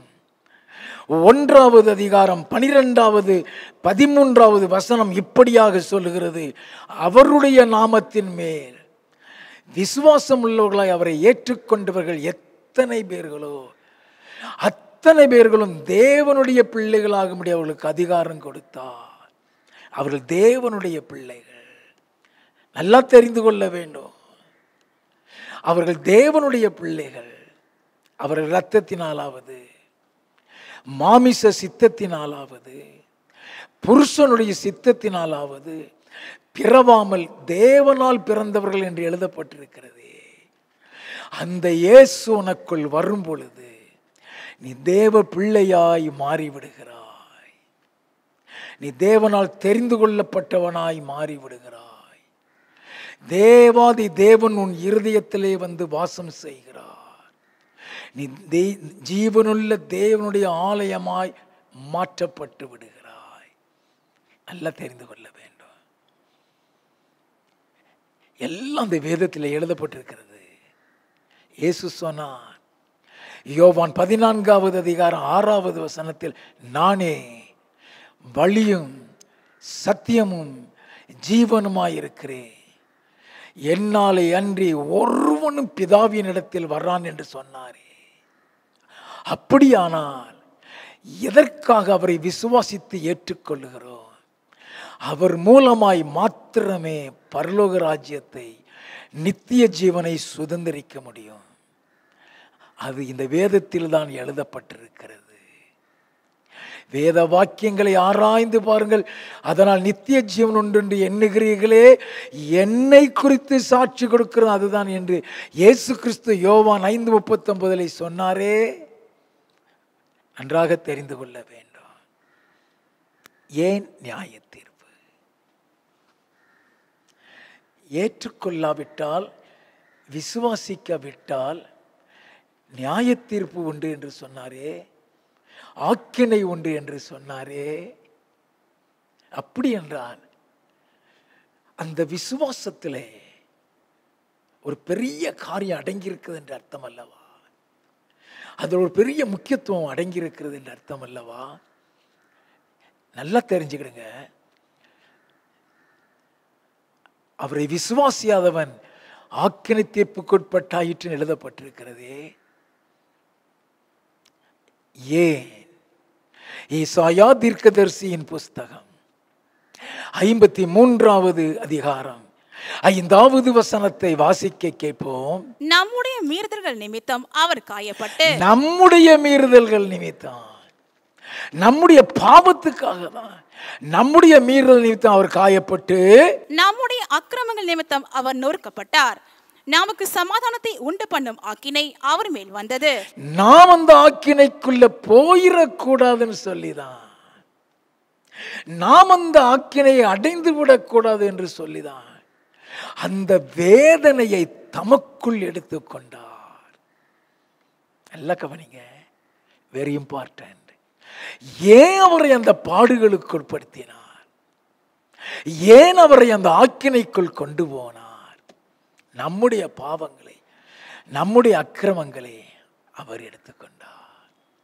1 அதிகாரம் 12 13 வசனம் இப்படியாக சொல்லுகிறது. அவருடைய நாமத்தின் மேல் விசுவாசம் உள்ளவர்களாய் அவரை ஏற்றுக்கொண்டவர்கள் எத்தனை பேர்களோ அத்தனை பேர்களும் தேவனுடைய பிள்ளைகளாக முடிய அவர்களுக்கு அதிகாரம் கொடுத்தார். அவர்கள் தேவனுடைய பிள்ளைகள். நல்லா தெரிந்து கொள்ள வேண்டும். அவர்கள் தேவனுடைய பிள்ளைகள். அவர்கள் இரத்தத்தினாலாவது மாமிச சித்தத்தினாலாவது புருஷனுடைய சித்தத்தினாலாவது பிறவாமல் தேவனால் பிறந்தவர்கள் என்று எழுதப்பட்டிருக்கிறது. அந்த இயேசு உனக்குள் வரும் பொழுது நீ தேவ பிள்ளையாய் மாறிவிடுகிறாய். நீ தேவனால் தெரிந்து கொள்ளப்பட்டவனாய் மாறிவிடுகிறாய். தேவாதி தேவன் உன் இருதயத்திலே வந்து வாசம் செய்கிறார். நீ ஜீவனுள்ள தேவனுடைய ஆலயமாய் மாற்றப்பட்டு விடுகிறாய். நல்லா தெரிந்து கொள்ள வேண்டும். எல்லாம் அந்த வேதத்தில் எழுதப்பட்டிருக்கிறது. இயேசு சொன்னார், யோவான் 14 அதிகாரம் 6 வசனத்தில், நானே வழியும் சத்தியமும் ஜீவனுமாயிருக்கிறேன். என்னாலே அன்றி ஒருவனும் பிதாவின் இடத்தில் வர்றான் என்று சொன்னாரே. அப்படியானால் எதற்காக அவரை விசுவாசித்து ஏற்றுக்கொள்ளுகிறோம்? அவர் மூலமாய் மாத்திரமே பரலோக ராஜ்யத்தை நித்திய ஜீவனை சுதந்திரிக்க முடியும். அது இந்த வேதத்தில் தான் எழுதப்பட்டிருக்கிறது. வேத வாக்கியங்களை ஆராய்ந்து பாருங்கள். அதனால் நித்திய ஜீவன் உண்டு என்று எண்ணுகிறீர்களே, என்னை குறித்து சாட்சி கொடுக்கிறது அதுதான் என்று இயேசு கிறிஸ்து யோவான் 5:39 சொன்னாரே. நன்றாக தெரிந்து கொள்ள வேண்டும். ஏன் நியாய தீர்ப்பு? ஏற்றுக்கொள்ளாவிட்டால், விசுவாசிக்காவிட்டால் நியாய தீர்ப்பு உண்டு என்று சொன்னாரே, ஆக்கினை உண்டு என்று சொன்னாரே. அப்படி என்றால் அந்த விசுவாசத்திலே ஒரு பெரிய காரியம் அடங்கியிருக்கிறது என்று அர்த்தம் அல்லவா? அதில் ஒரு பெரிய முக்கியத்துவம் அடங்கியிருக்கிறது என்று அர்த்தம் அல்லவா? நல்லா தெரிஞ்சுக்கிடுங்க. அவரை விசுவாசியாதவன் ஆக்கினை தீர்ப்புக்குட்பட்டாயிற்று எழுதப்பட்டிருக்கிறதே. ஏன்? ஏசாயா தீர்க்கதரிசியின் புஸ்தகம் 53 அதிகாரம் 5 வசனத்தை வாசிக்க கேட்போம். நம்முடைய மீறுதல்கள் நிமித்தம் அவர் காயப்பட்டு, நம்முடைய மீறுதல்கள் நிமித்தம், நம்முடைய பாவத்துக்காக தான், நம்முடைய மீறுதல் நிமித்தம் அவர் காயப்பட்டு, நம்முடைய அக்கிரமங்கள் நிமித்தம் அவர் நொறுக்கப்பட்டார். நமக்கு சமாதானத்தை உண்டு பண்ணும் ஆக்கினை அவர் மேல் வந்தது. நாம் அந்த ஆக்கினைக்குள்ள போயிடக்கூடாதுன்னு சொல்லிதான், நாம் அந்த ஆக்கினையை அடைந்து விடக்கூடாது என்று சொல்லிதான் அந்த வேதனையை தமக்குள் எடுத்துக்கொண்டார். நல்ல கவனிங்க, வெரி இம்பார்ட்டன்ட். ஏன் அவரை அந்த பாடுகளுக்கு உட்படுத்தினார்? ஏன் அவரை அந்த ஆக்கினைக்குள் கொண்டு போனார்? நம்முடைய பாவங்களை நம்முடைய அக்கிரமங்களை அவர் எடுத்துக்கொண்டார்.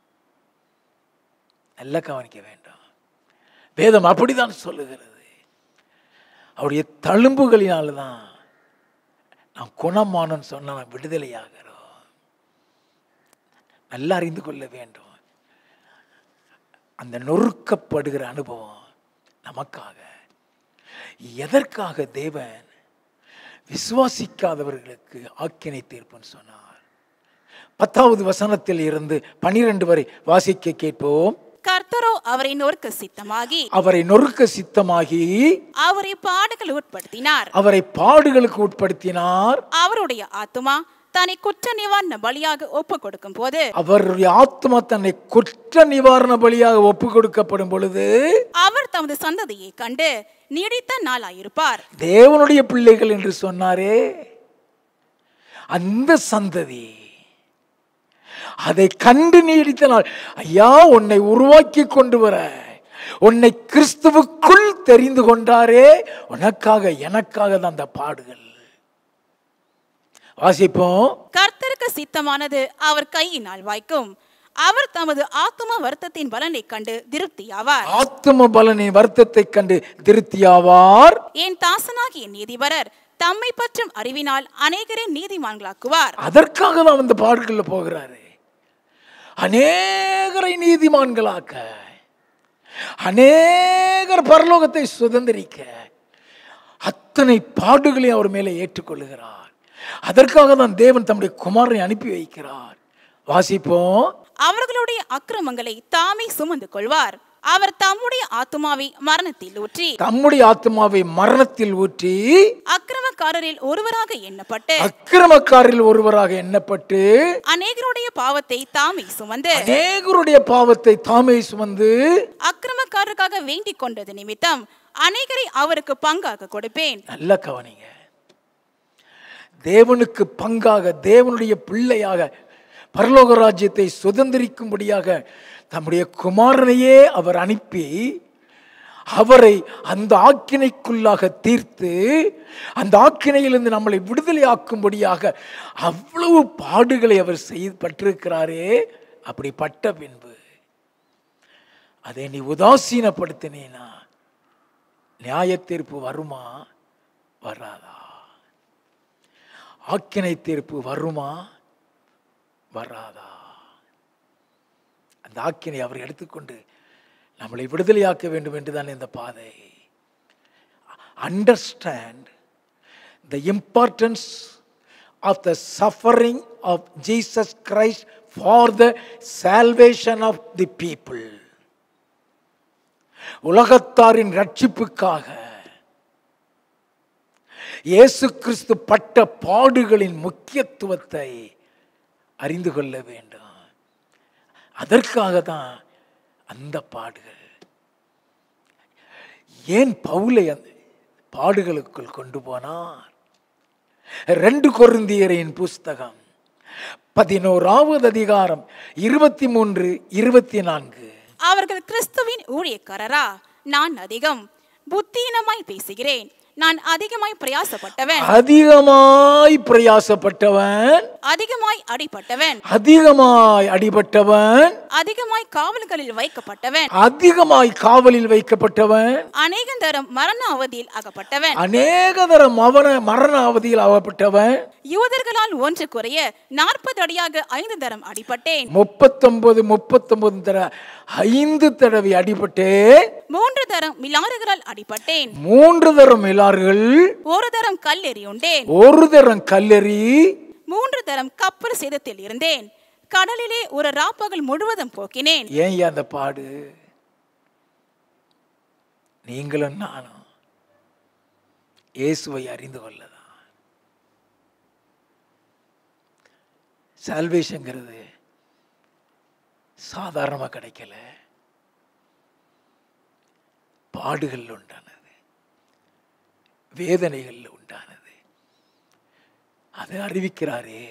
நல்லா கவனிக்க வேண்டும். வேதம் அப்படிதான் சொல்லுகிறது. அவருடைய தழும்புகளினால்தான் நாம் குணமானோன்னு சொன்ன விடுதலையாகிறோம். நல்லா அறிந்து கொள்ள வேண்டும். அந்த நொறுக்கப்படுகிற அனுபவம் நமக்காக. எதற்காக தேவன் விசுவாசிக்காதவர்களுக்கு ஆக்கினை தீர்ப்புன்னு சொன்னார்? 10வது வசனத்தில் இருந்து 12 வரை வாசிக்க கேட்போம். கர்த்தரோ அவரை நொறுக்க சித்தமாகி அவரை பாடுகளுக்கு உட்படுத்தினார். அவருடைய ஆத்துமா தன்னை குற்ற நிவாரண பலியாக ஒப்பு கொடுக்கும் போது அவர் தமது சந்ததியை கண்டு நீடித்த நாளாயிருப்பார். தேவனுடைய பிள்ளைகள் என்று சொன்னாரே, அந்த சந்ததி அதை கண்டு நீடித்த நாள். ஐயா, உன்னை உருவாக்கி கொண்டு வர, உன்னை கிறிஸ்துவுக்குள் தெரிந்து கொண்டாரே, உனக்காக எனக்காக தான் அந்த பாடுகள். வாசிப்போம். கர்த்தருக்கு சித்தமானது அவர் கையினால் வாய்க்கும். அவர் தமது ஆத்தும வருத்தத்தின் பலனை கண்டு திருப்தியாவார். ஆத்தும பலனின் வருத்தத்தை கண்டு திருப்தியாவார். என் தாசனாகிய நீதிபரர் தம்மை பற்றும் அறிவினால் அநேகரை நீதிமான்களாக்குவார். அதற்காக தான் அந்த பாடுகள்ல போகிறாரு. அநேகரை நீதிமான்களாக்க, அநேகர் பரலோகத்தை சுதந்திரிக்க அத்தனை பாடுகளையும் அவர் மேலே ஏற்றுக்கொள்ளுகிறார். அதற்காக தான் தேவன் தம்முடைய குமாரனை அனுப்பி வைக்கிறார். வாசிப்போம். அவர்களுடைய அக்கிரமங்களை தாமே சுமந்து கொள்வார். அவர் தம்முடைய ஆத்துமாவை மரணத்தில் ஊற்றி அக்கிரமக்காரரில் ஒருவராக எண்ணப்பட்டு அநேகருடைய பாவத்தை தாமே சுமந்து அக்கிரமக்காரருக்காக வேண்டிக் கொண்டது நிமித்தம் அநேகரை அவருக்கு பங்காக கொடுப்பேன். நல்ல கவனிங்க. தேவனுக்கு பங்காக, தேவனுடைய பிள்ளையாக பரலோக ராஜ்யத்தை சுதந்திரிக்கும்படியாக தம்முடைய குமாரனையே அவர் அனுப்பி அவரை அந்த ஆக்கினைக்குள்ளாக தீர்த்து அந்த ஆக்கினையிலிருந்து நம்மளை விடுதலை ஆக்கும்படியாக அவ்வளவு பாடுகளை அவர் செய்யப்பட்டிருக்கிறாரே. அப்படிப்பட்ட பின்பு அதை நீ உதாசீனப்படுத்தினேனா நியாய தீர்ப்பு வருமா வராதா? ஆக்கினை தீர்ப்பு வருமா வராதா? அந்த ஆக்கினை அவர் எடுத்துக்கொண்டு நம்மளை விடுதலையாக்க வேண்டும் என்றுதான் இந்த பாதை. Understand the importance of the suffering of Jesus Christ for the salvation of the people. உலகத்தாரின் ரட்சிப்புக்காக இயேசு கிறிஸ்து பட்ட பாடுகளின் முக்கியத்துவத்தை அறிந்து கொள்ள வேண்டும். அதற்காக தான் அந்த பாடுகள். ஏன் பவுலை அந்த பாடுகளுக்குள் கொண்டு போனார்? 2 கொரிந்தியரின் புஸ்தகம் 11வது அதிகாரம் 23, 24. அவர்கள் கிறிஸ்துவின் ஊழியக்காரரா? நான் அதிகம் புத்தீனமாய் பேசுகிறேன். நான் அதிகமாய் பிரயாசப்பட்டவன், அதிகமாய் அடிபட்டவன், அதிகமாய் காவல்களில் வைக்கப்பட்டவன், அநேக தரம் மரண அவதியில் அகப்பட்டவன், யூதர்களால் ஒன்று குறைய 40 அடியாக 5 தரம் அடிபட்டேன். 39 தர 5 தடவை அடிபட்டேன். 3 தரம் மிலாறுகளால் அடிபட்டேன். 3 தரம் மிலாறுகள். 1 தரம் கல்லெறி உண்டேன். 1 தரம் கல்லெறி. 3 தரம் கப்பல் சேதத்தில் இருந்தேன். கடலிலே ஒரு ராப்பகல் முழுவதும் போக்கினேன். ஏன் அந்த பாடு? நீங்களும் நானும் இயேசுவை அறிந்து கொள்ளதான். சால்வேஷன்ங்கிறது சாதாரணமா கிடைக்கல. பாடுகள் உண்டானது, வேதனைகள் உண்டானது. அதை அறிவிக்கிறாரே,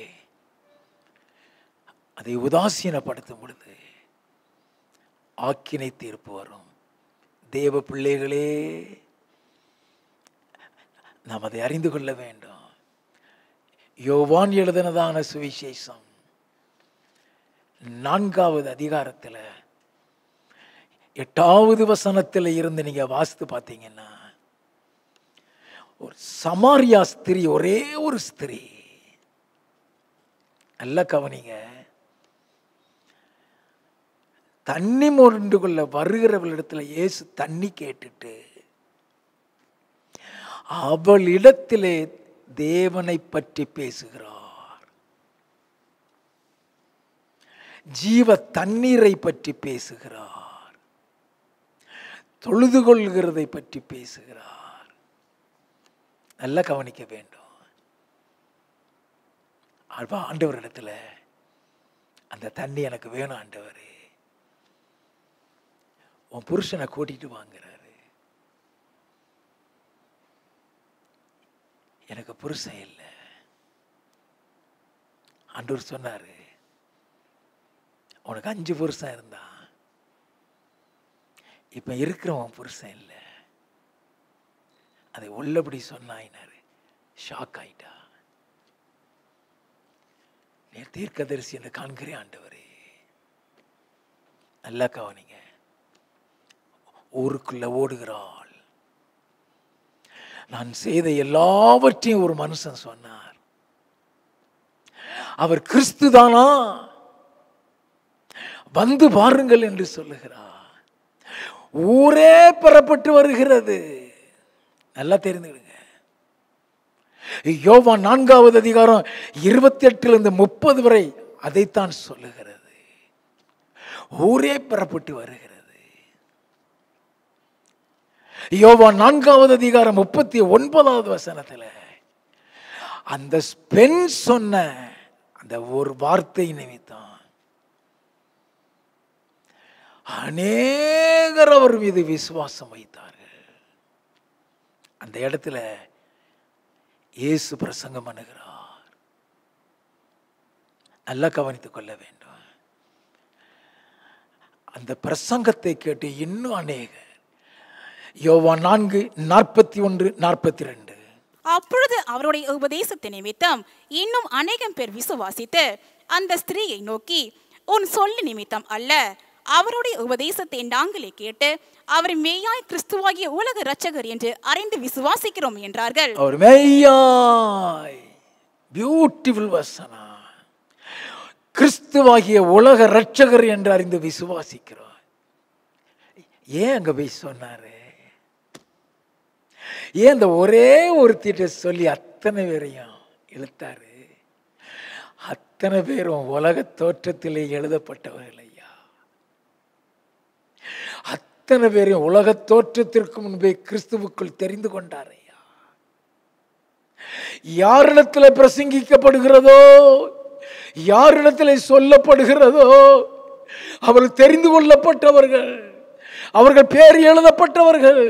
அதை உதாசீனப்படுத்தும் பொழுது ஆக்கினை தீர்ப்பு வரும். தேவ பிள்ளைகளே, நாம் அதை அறிந்து கொள்ள வேண்டும். யோவான் எழுதினதான சுவிசேஷம் 4வது அதிகாரத்தில் 8வது வசனத்தில் இருந்து நீங்க வாசித்து பார்த்தீங்கன்னா, ஒரு சமாரியா ஸ்திரீ, ஒரே ஒரு ஸ்திரீ, நல்ல கவனிங்க, தண்ணி மொண்டு கொள்ள வருகிறவளிடத்துல இயேசு தண்ணி கேட்டுட்டு அவளிடத்திலே தேவனை பற்றி பேசுகிறார், ஜீவ தண்ணீரை பற்றி பேசுகிறார், தொழுது கொள்கிறதை பற்றி பேசுகிறார். நல்லா கவனிக்க வேண்டும். ஆண்டவரிடத்துல அந்த தண்ணி எனக்கு வேணும் ஆண்டவரே, உன் புருஷனை கூட்டிட்டு வாங்குறாரு. எனக்கு புருஷன் இல்லை. ஆண்டவர் சொன்னாரு, உனக்கு 5 புருஷன் இருந்தான், இப்ப இருக்கிறவன் புருஷன் இல்லை. அதை உள்ளபடி சொன்னாயினாரு. ஷாக் ஆயிட்டா. நீ தீர்க்கதரிசி என்று காண்கிறேன் ஆண்டவரே. நல்லா கவனிங்க. ஊருக்குள்ள ஓடுகிறாள். நான் செய்த எல்லாவற்றையும் ஒரு மனுஷன் சொன்னார். அவர் கிறிஸ்து தானா, வந்து பாருங்கள் என்று சொல்லுகிறார். ஊரே பெறப்பட்டு வருகிறது. நல்லா தெரிந்துடுங்க. யோவான் 4வது அதிகாரம் 28 30 வரை அதைத்தான் சொல்லுகிறது. ஊரே பெறப்பட்டு வருகிறது. யோவான் 4வது அதிகாரம் 39வது வசனத்தில் அந்த பெண் சொன்ன அந்த ஒரு வார்த்தை நிமித்தம் அநேகர் அவர் மீது விசுவாசம் வைத்தார்கள். அந்த இடத்துல இயேசு பிரசங்கம் பண்ணுகிறார். நல்லா கவனித்துக் கொள்ள வேண்டும். அந்த பிரசங்கத்தை கேட்டு இன்னும் அநேகர், யோவான் 4:41-42, அப்பொழுது அவருடைய உபதேசத்தை நிமித்தம் இன்னும் அநேகம் பேர் விசுவாசித்து அந்த ஸ்திரீயை நோக்கி, உன் சொல்லு நிமித்தம் அல்ல, அவருடைய உபதேசத்தை நாங்களே கேட்டு அவர் மெய்யாய் கிறிஸ்துவாகிய உலக இரட்சகர் என்று அறிந்து விசுவாசிக்கிறோம் என்றார்கள். அவர் மெய்யாய், பியூட்டிஃபுல் வசனம், கிறிஸ்துவாகிய உலக இரட்சகர் என்று அறிந்து விசுவாசிக்கிறோம். ஏன் அங்க போய் சொன்னாரு? ஏன் அந்த ஒரே ஒருத்திட்ட சொல்லி அத்தனை பேரையும் இழுத்தாரு? அத்தனை பேரும் உலக தோற்றத்திலே எழுதப்பட்டவர்கள் ஐயா. அத்தனை பேரையும் உலக தோற்றத்திற்கு முன்பே கிறிஸ்துவுக்குள் தெரிந்து கொண்டார் ஐயா. யாரிடத்தில் பிரசங்கிக்கப்படுகிறதோ, யாரிடத்தில் சொல்லப்படுகிறதோ, அவர்கள் தெரிந்து கொள்ளப்பட்டவர்கள், அவர்கள் பேர் எழுதப்பட்டவர்கள்.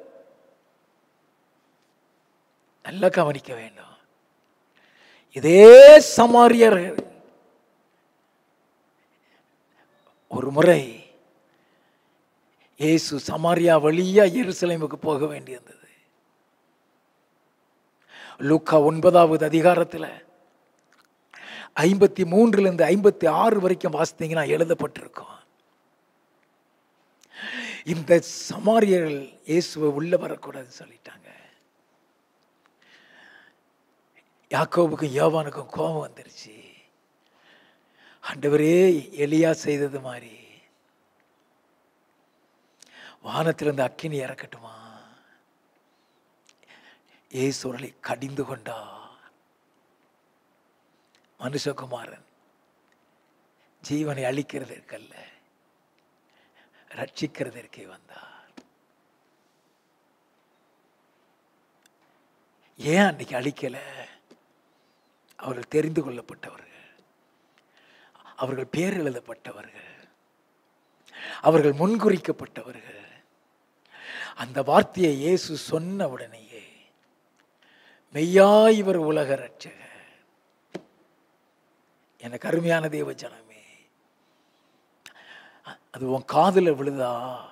நல்லா கவனிக்க வேண்டும். இதே சமாரியர்கள் ஒரு முறை இயேசு சமாரியா வழியா எருசலேமுக்கு போக வேண்டியிருந்தது. லூக்கா 9வது அதிகாரத்தில் 53 56 வரைக்கும் வாசித்தீங்கன்னா எழுதப்பட்டிருக்கும். இந்த சமாரியர்கள் இயேசுவை உள்ள வரக்கூடாதுன்னு சொல்லிட்டாங்க. யாக்கோபுக்கும் யோவானுக்கும் கோபம் வந்துருச்சு. ஆண்டவரே, எலியா செய்தது மாதிரி வானத்திலிருந்து அக்கினி இறக்கட்டுமா? இயேசுவை கடிந்து கொண்டார். மனுஷகுமாரன் ஜீவனை அழிக்கிறதற்கல்ல, ரட்சிக்கிறதற்கே வந்தார். ஏன் அன்னைக்கு அழிக்கல? அவர்கள் தெரிந்து கொள்ளப்பட்டவர்கள், அவர்கள் பேர் எழுதப்பட்டவர்கள், அவர்கள் முன்குறிக்கப்பட்டவர்கள். அந்த வார்த்தையை இயேசு சொன்ன உடனேயே, மெய்யாய் இவர் உலக இரட்சகர். எனக்கு அருமையான தேவ ஜனமே, அது உன் காதுல விழுதா?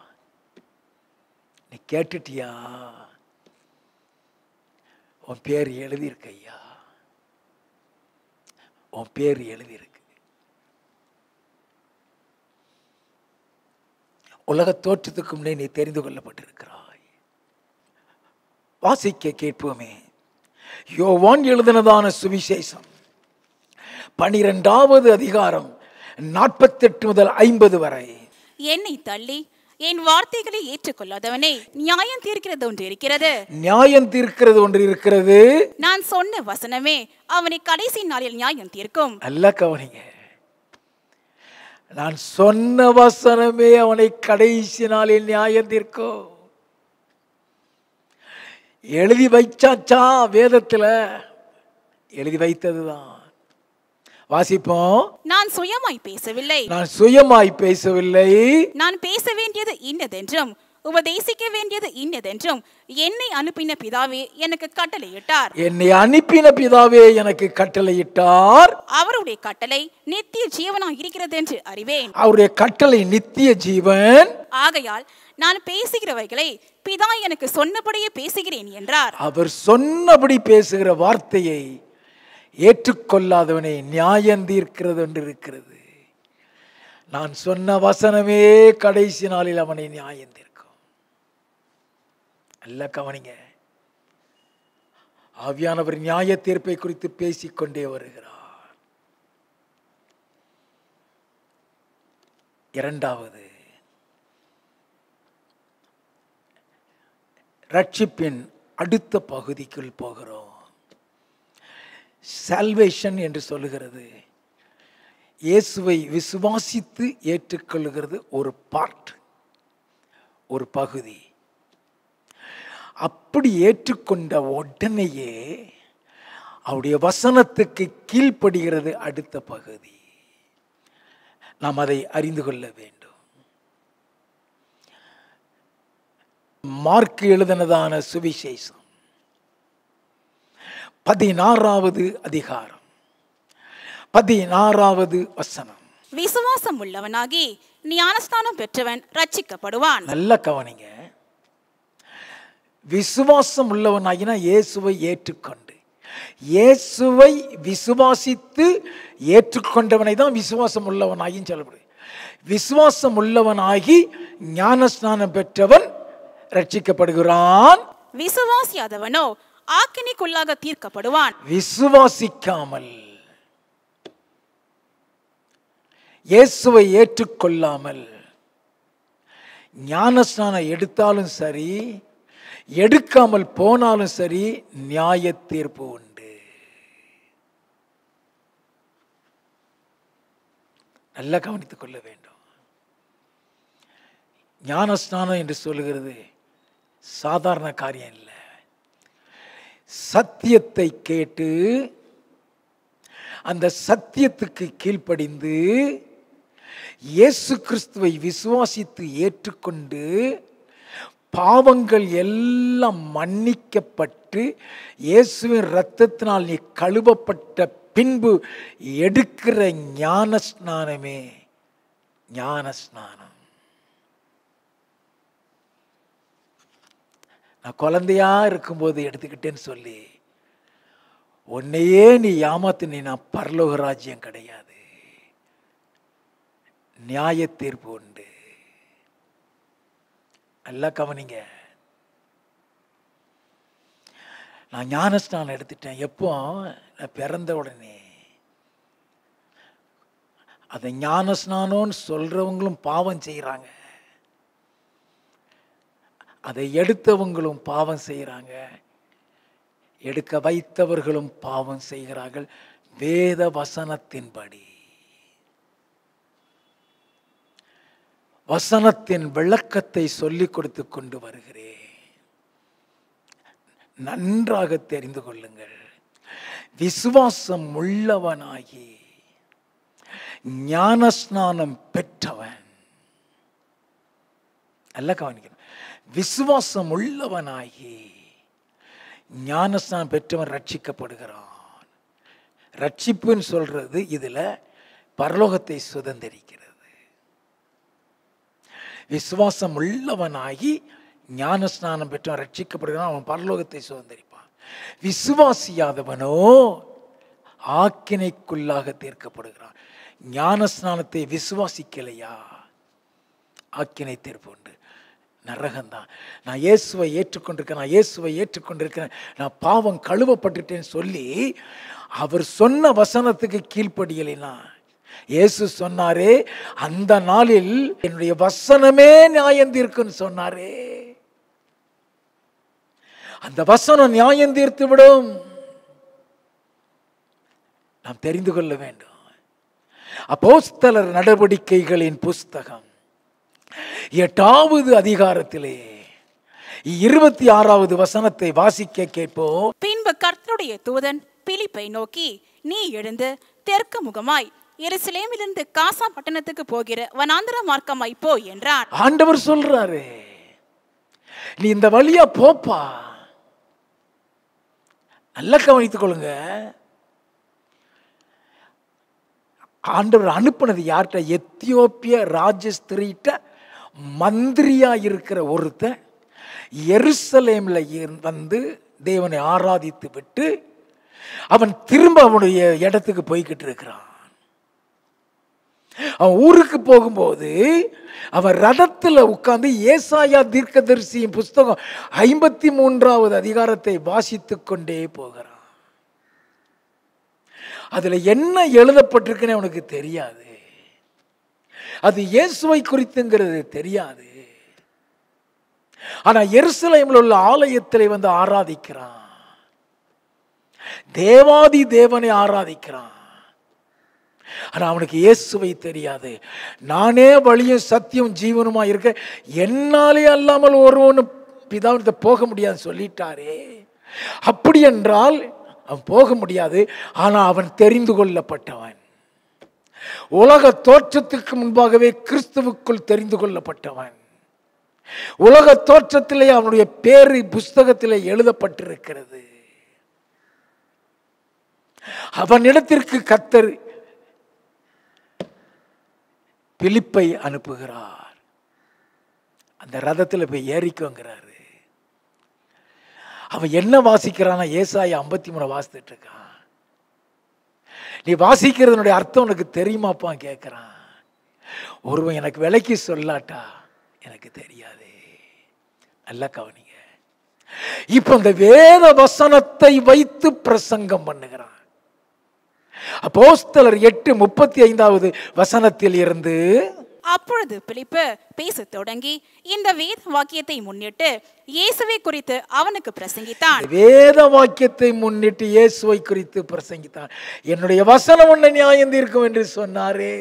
நீ கேட்டுட்டியா? உன் பேர் எழுதியிருக்க ஐயா. உன் பேர் எழுதியிருக்கு. உலக தோற்றத்துக்கு முன்னே நீ தெரிந்து கொள்ளப்பட்டிருக்கிறாய். வாசிக்க கேட்போமே. யோவான் எழுதினதான சுவிசேஷம் 12வது அதிகாரம் 48 முதல் 50 வரை. என்னை தள்ளி என் வார்த்தைகளை ஏற்றுக்கொள்ளாதவனே நியாயம் தீர்க்கிறது ஒன்று இருக்கிறது. நியாயம் தீர்க்கிறது ஒன்று இருக்கிறது. நான் சொன்ன வசனமே அவனை கடைசி நாளில் நியாயம் தீர்க்கும். நல்ல கவனிங்க. நான் சொன்ன வசனமே அவனை கடைசி நாளில் நியாயம் தீர்க்கும். எழுதி வைச்சாச்சா? வேதத்தில் எழுதி வைத்ததுதான். வாசிப்போம். நான் சுயமாய் பேசவில்லை. நான் சுயமாய் பேசவில்லை. நான் பேச வேண்டியது இன்னதென்றும் உபதேசிக்க வேண்டியது இன்னதென்றும் என்னை அனுப்பின பிதாவே எனக்கு கட்டளையிட்டார். என்னை அனுப்பின பிதாவே எனக்கு கட்டளையிட்டார். அவருடைய கட்டளை நித்திய ஜீவனாய் இருக்கிறது என்று அறிவேன். அவருடைய கட்டளை நித்திய ஜீவன். ஆகையால் நான் பேசுகிறவைகளை பிதா எனக்கு சொன்னபடியே பேசுகிறேன் என்றார். அவர் சொன்னபடி பேசுகிற வார்த்தையை ஏற்றுக்கொள்ளாதவனை நியாயம் தீர்க்கிறது என்று இருக்கிறது. நான் சொன்ன வசனமே கடைசி நாளில் அவனை நியாயம் தீர்க்கும். நல்ல கவனிங்க. ஆவியானவர் நியாய தீர்ப்பை குறித்து பேசிக்கொண்டே வருகிறார். இரண்டாவது, ரட்சிப்பின் அடுத்த பகுதிக்குள் போகிறோம். சால்வேஷன் என்று சொல்லுகிறது இயேசுவை விசுவாசித்து ஏற்றுக்கொள்ளுகிறது ஒரு பார்ட், ஒரு பகுதி. அப்படி ஏற்றுக்கொண்ட உடனேயே அவருடைய வசனத்துக்கு கீழ்ப்படுகிறது அடுத்த பகுதி. நாம் அதை அறிந்து கொள்ள வேண்டும். மார்க் எழுதினதான சுவிசேஷம் 16வது அதிகாரம் 16வது வசனம். விசுவாசம் உள்ளவனாகி ஞானஸ்நானம் பெற்றவன் ரட்சிக்கப்படுவான். நல்ல கவனிங்க. விசுவாசம் உள்ளவனாகினா இயேசுவை ஏற்றுக்கொண்டு, இயேசுவை விசுவாசித்து ஏற்றுக்கொண்டவனை தான் விசுவாசம் உள்ளவனாகின்னு சொல்லப்படுது. விசுவாசம் உள்ளவனாகி ஞானஸ்நானம் பெற்றவன் ரட்சிக்கப்படுகிறான். விசுவாசியாதவனோ ஆக்கினைக்குள்ளாக தீர்க்கப்படுவான். விசுவாசிக்காமல், இயேசுவை ஏற்றுக்கொள்ளாமல் ஞானஸ்நானம் எடுத்தாலும் சரி, எடுக்காமல் போனாலும் சரி, நியாய தீர்ப்பு உண்டு. நல்லா கவனித்துக் கொள்ள வேண்டும். ஞானஸ்நானம் என்று சொல்லுகிறது சாதாரண காரியம் இல்லை. சத்தியத்தை கேட்டு அந்த சத்தியத்துக்கு கீழ்ப்படிந்து இயேசு கிறிஸ்துவை விசுவாசித்து ஏற்றுக்கொண்டு பாவங்கள் எல்லாம் மன்னிக்கப்பட்டு இயேசுவின் இரத்தத்தினால் நீ கழுவப்பட்ட பின்பு எடுக்கிற ஞானஸ்நானமே ஞானஸ்நானம். நான் குழந்தையா இருக்கும்போது எடுத்துக்கிட்டேன்னு சொல்லி உன்னையே நீ ஏமாத்தினா பரலோக ராஜ்யம் கிடையாது. நியாய தீர்ப்பு உண்டு. நல்லா கவனிங்க. நான் ஞானஸ்நானம் எடுத்துட்டேன். எப்போ? நான் பிறந்த உடனே. அதை ஞானஸ்நானம்னு சொல்றவங்களும் பாவம் செய்யறாங்க, அதை எடுத்தவங்களும் பாவம் செய்கிறாங்க, எடுக்க வைத்தவர்களும் பாவம் செய்கிறார்கள். வேத வசனத்தின்படி, வசனத்தின் விளக்கத்தை சொல்லிக் கொடுத்து கொண்டு வருகிறேன். நன்றாக தெரிந்து கொள்ளுங்கள். விசுவாசம் உள்ளவனாகி ஞானஸ்நானம் பெற்றவன், நல்ல கவனிக்கணும், விசுவாசம் உள்ளவனாகி ஞானஸ்நானம் பெற்றவன் ரட்சிக்கப்படுகிறான். ரட்சிப்புன்னு சொல்றது இதுல பரலோகத்தை சுதந்திரிக்கிறது. விசுவாசம் உள்ளவனாகி ஞானஸ்நானம் பெற்றவன் ரட்சிக்கப்படுகிறான், அவன் பரலோகத்தை சுதந்திரிப்பான். விசுவாசியாதவனோ ஆக்கினைக்குள்ளாக தீர்க்கப்படுகிறான். ஞான ஸ்நானத்தை விசுவாசிக்கலையா, ஆக்கினை தீர்ப்பு உண்டு, நரகம்தான். நான் இயேசுவை ஏற்றுக்கொண்டிருக்கேன், நான் இயேசுவை ஏற்றுக்கொண்டிருக்கிறேன், நான் பாவம் கழுவப்பட்டுட்டேன்னு சொல்லி அவர் சொன்ன வசனத்துக்கு கீழ்ப்படியலைனா, இயேசு சொன்னாரே அந்த நாளில் என்னுடைய வசனமே நியாயம் தீர்க்குன்னு சொன்னாரே, அந்த வசனம் நியாயம் தீர்த்து விடும். நாம் தெரிந்து கொள்ள வேண்டும். அப்போஸ்தலர் நடவடிக்கைகளின் புஸ்தகம் 8வது அதிகாரத்திலே 26வது வசனத்தை வாசிக்க கேட்போம். பின்பு கர்த்தருடைய தூதன் பிலிப்பை நோக்கி, நீ எழுந்து தெற்கு முகமாய் எருசலேமிலிருந்து காசா பட்டணத்துக்கு போகிற வனாந்தர மார்க்கமாய் போ என்றார். ஆண்டவர் சொல்றாரு, நீ இந்த வழியா போப்பா. நல்லா கவனித்துக் கொள்ளுங்க. ஆண்டவர் அனுப்பினது யார்கிட்ட? எத்தியோப்பிய ராஜஸ்திரிட்ட மந்திரியா இருக்கிற ஒருத்தன் எருசலேம்ல வந்து தேவனை ஆராதித்து விட்டு அவன் திரும்ப அவனுடைய இடத்துக்கு போய்கிட்டு இருக்கிறான். அவன் ஊருக்கு போகும்போது அவன் ரதத்தில் உட்கார்ந்து ஏசாயா தீர்க்கதரிசியின் புஸ்தகம் 53வது அதிகாரத்தை வாசித்துக் கொண்டே போகிறான். அதுல என்ன எழுதப்பட்டிருக்குன்னு அவனுக்கு தெரியாது. அது இயேசுவை குறித்துங்கிறது தெரியாது. ஆனா எருசலேமில் உள்ள ஆலயத்தில் வந்து ஆராதிக்கிறான், தேவாதி தேவனை ஆராதிக்கிறான். ஆனா அவனுக்கு இயேசுவை தெரியாது. நானே வழியும் சத்தியம் ஜீவனுமா இருக்க, என்னாலே அல்லாமல் ஒருவனும் பிதாவிடத்தை போக முடியாது சொல்லிட்டாரே. அப்படி என்றால் அவன் போக முடியாது. ஆனா அவன் தெரிந்து கொள்ளப்பட்டவன், உலக தோற்றத்திற்கு முன்பாகவே கிறிஸ்துவுக்குள் தெரிந்து கொள்ளப்பட்டவன். உலக தோற்றத்திலே அவனுடைய பேரு புஸ்தகத்திலே எழுதப்பட்டிருக்கிறது. அவனிடத்திற்கு கர்த்தர் பிலிப்பை அனுப்புகிறார். அந்த ரதத்தில் போய் ஏறிக்கோங்கிறாரு. அவன் என்ன வாசிக்கிறானா? ஏசாயா 53 வாசித்துட்டு இருக்கான். நீ வாசிக்கிறதுனுடைய அர்த்தம் உனக்கு தெரியுமாப்பா கேட்கிறான். ஒருவன் எனக்கு விலைக்கு சொல்லாட்டா எனக்கு தெரியாது. நல்லா கவனிங்க. இப்ப இந்த வேத வசனத்தை வைத்து பிரசங்கம் பண்ணுகிறான். அப்போஸ்தலர் 8:35வது வசனத்தில் இருந்து, அப்பொழுது பிலிப்பு பேசத் தொடங்கி இந்த வேத வாக்கியத்தை முன்னிட்டு இயேசுவை குறித்து அவனுக்கு பிரசங்கித்தான். வேத வாக்கியத்தை முன்னிட்டு இயேசுவை குறித்து பிரசங்கித்தான். என்னுடைய வசனம் உன்னை நியாயம் தீர்க்கும் என்று சொன்னாரே.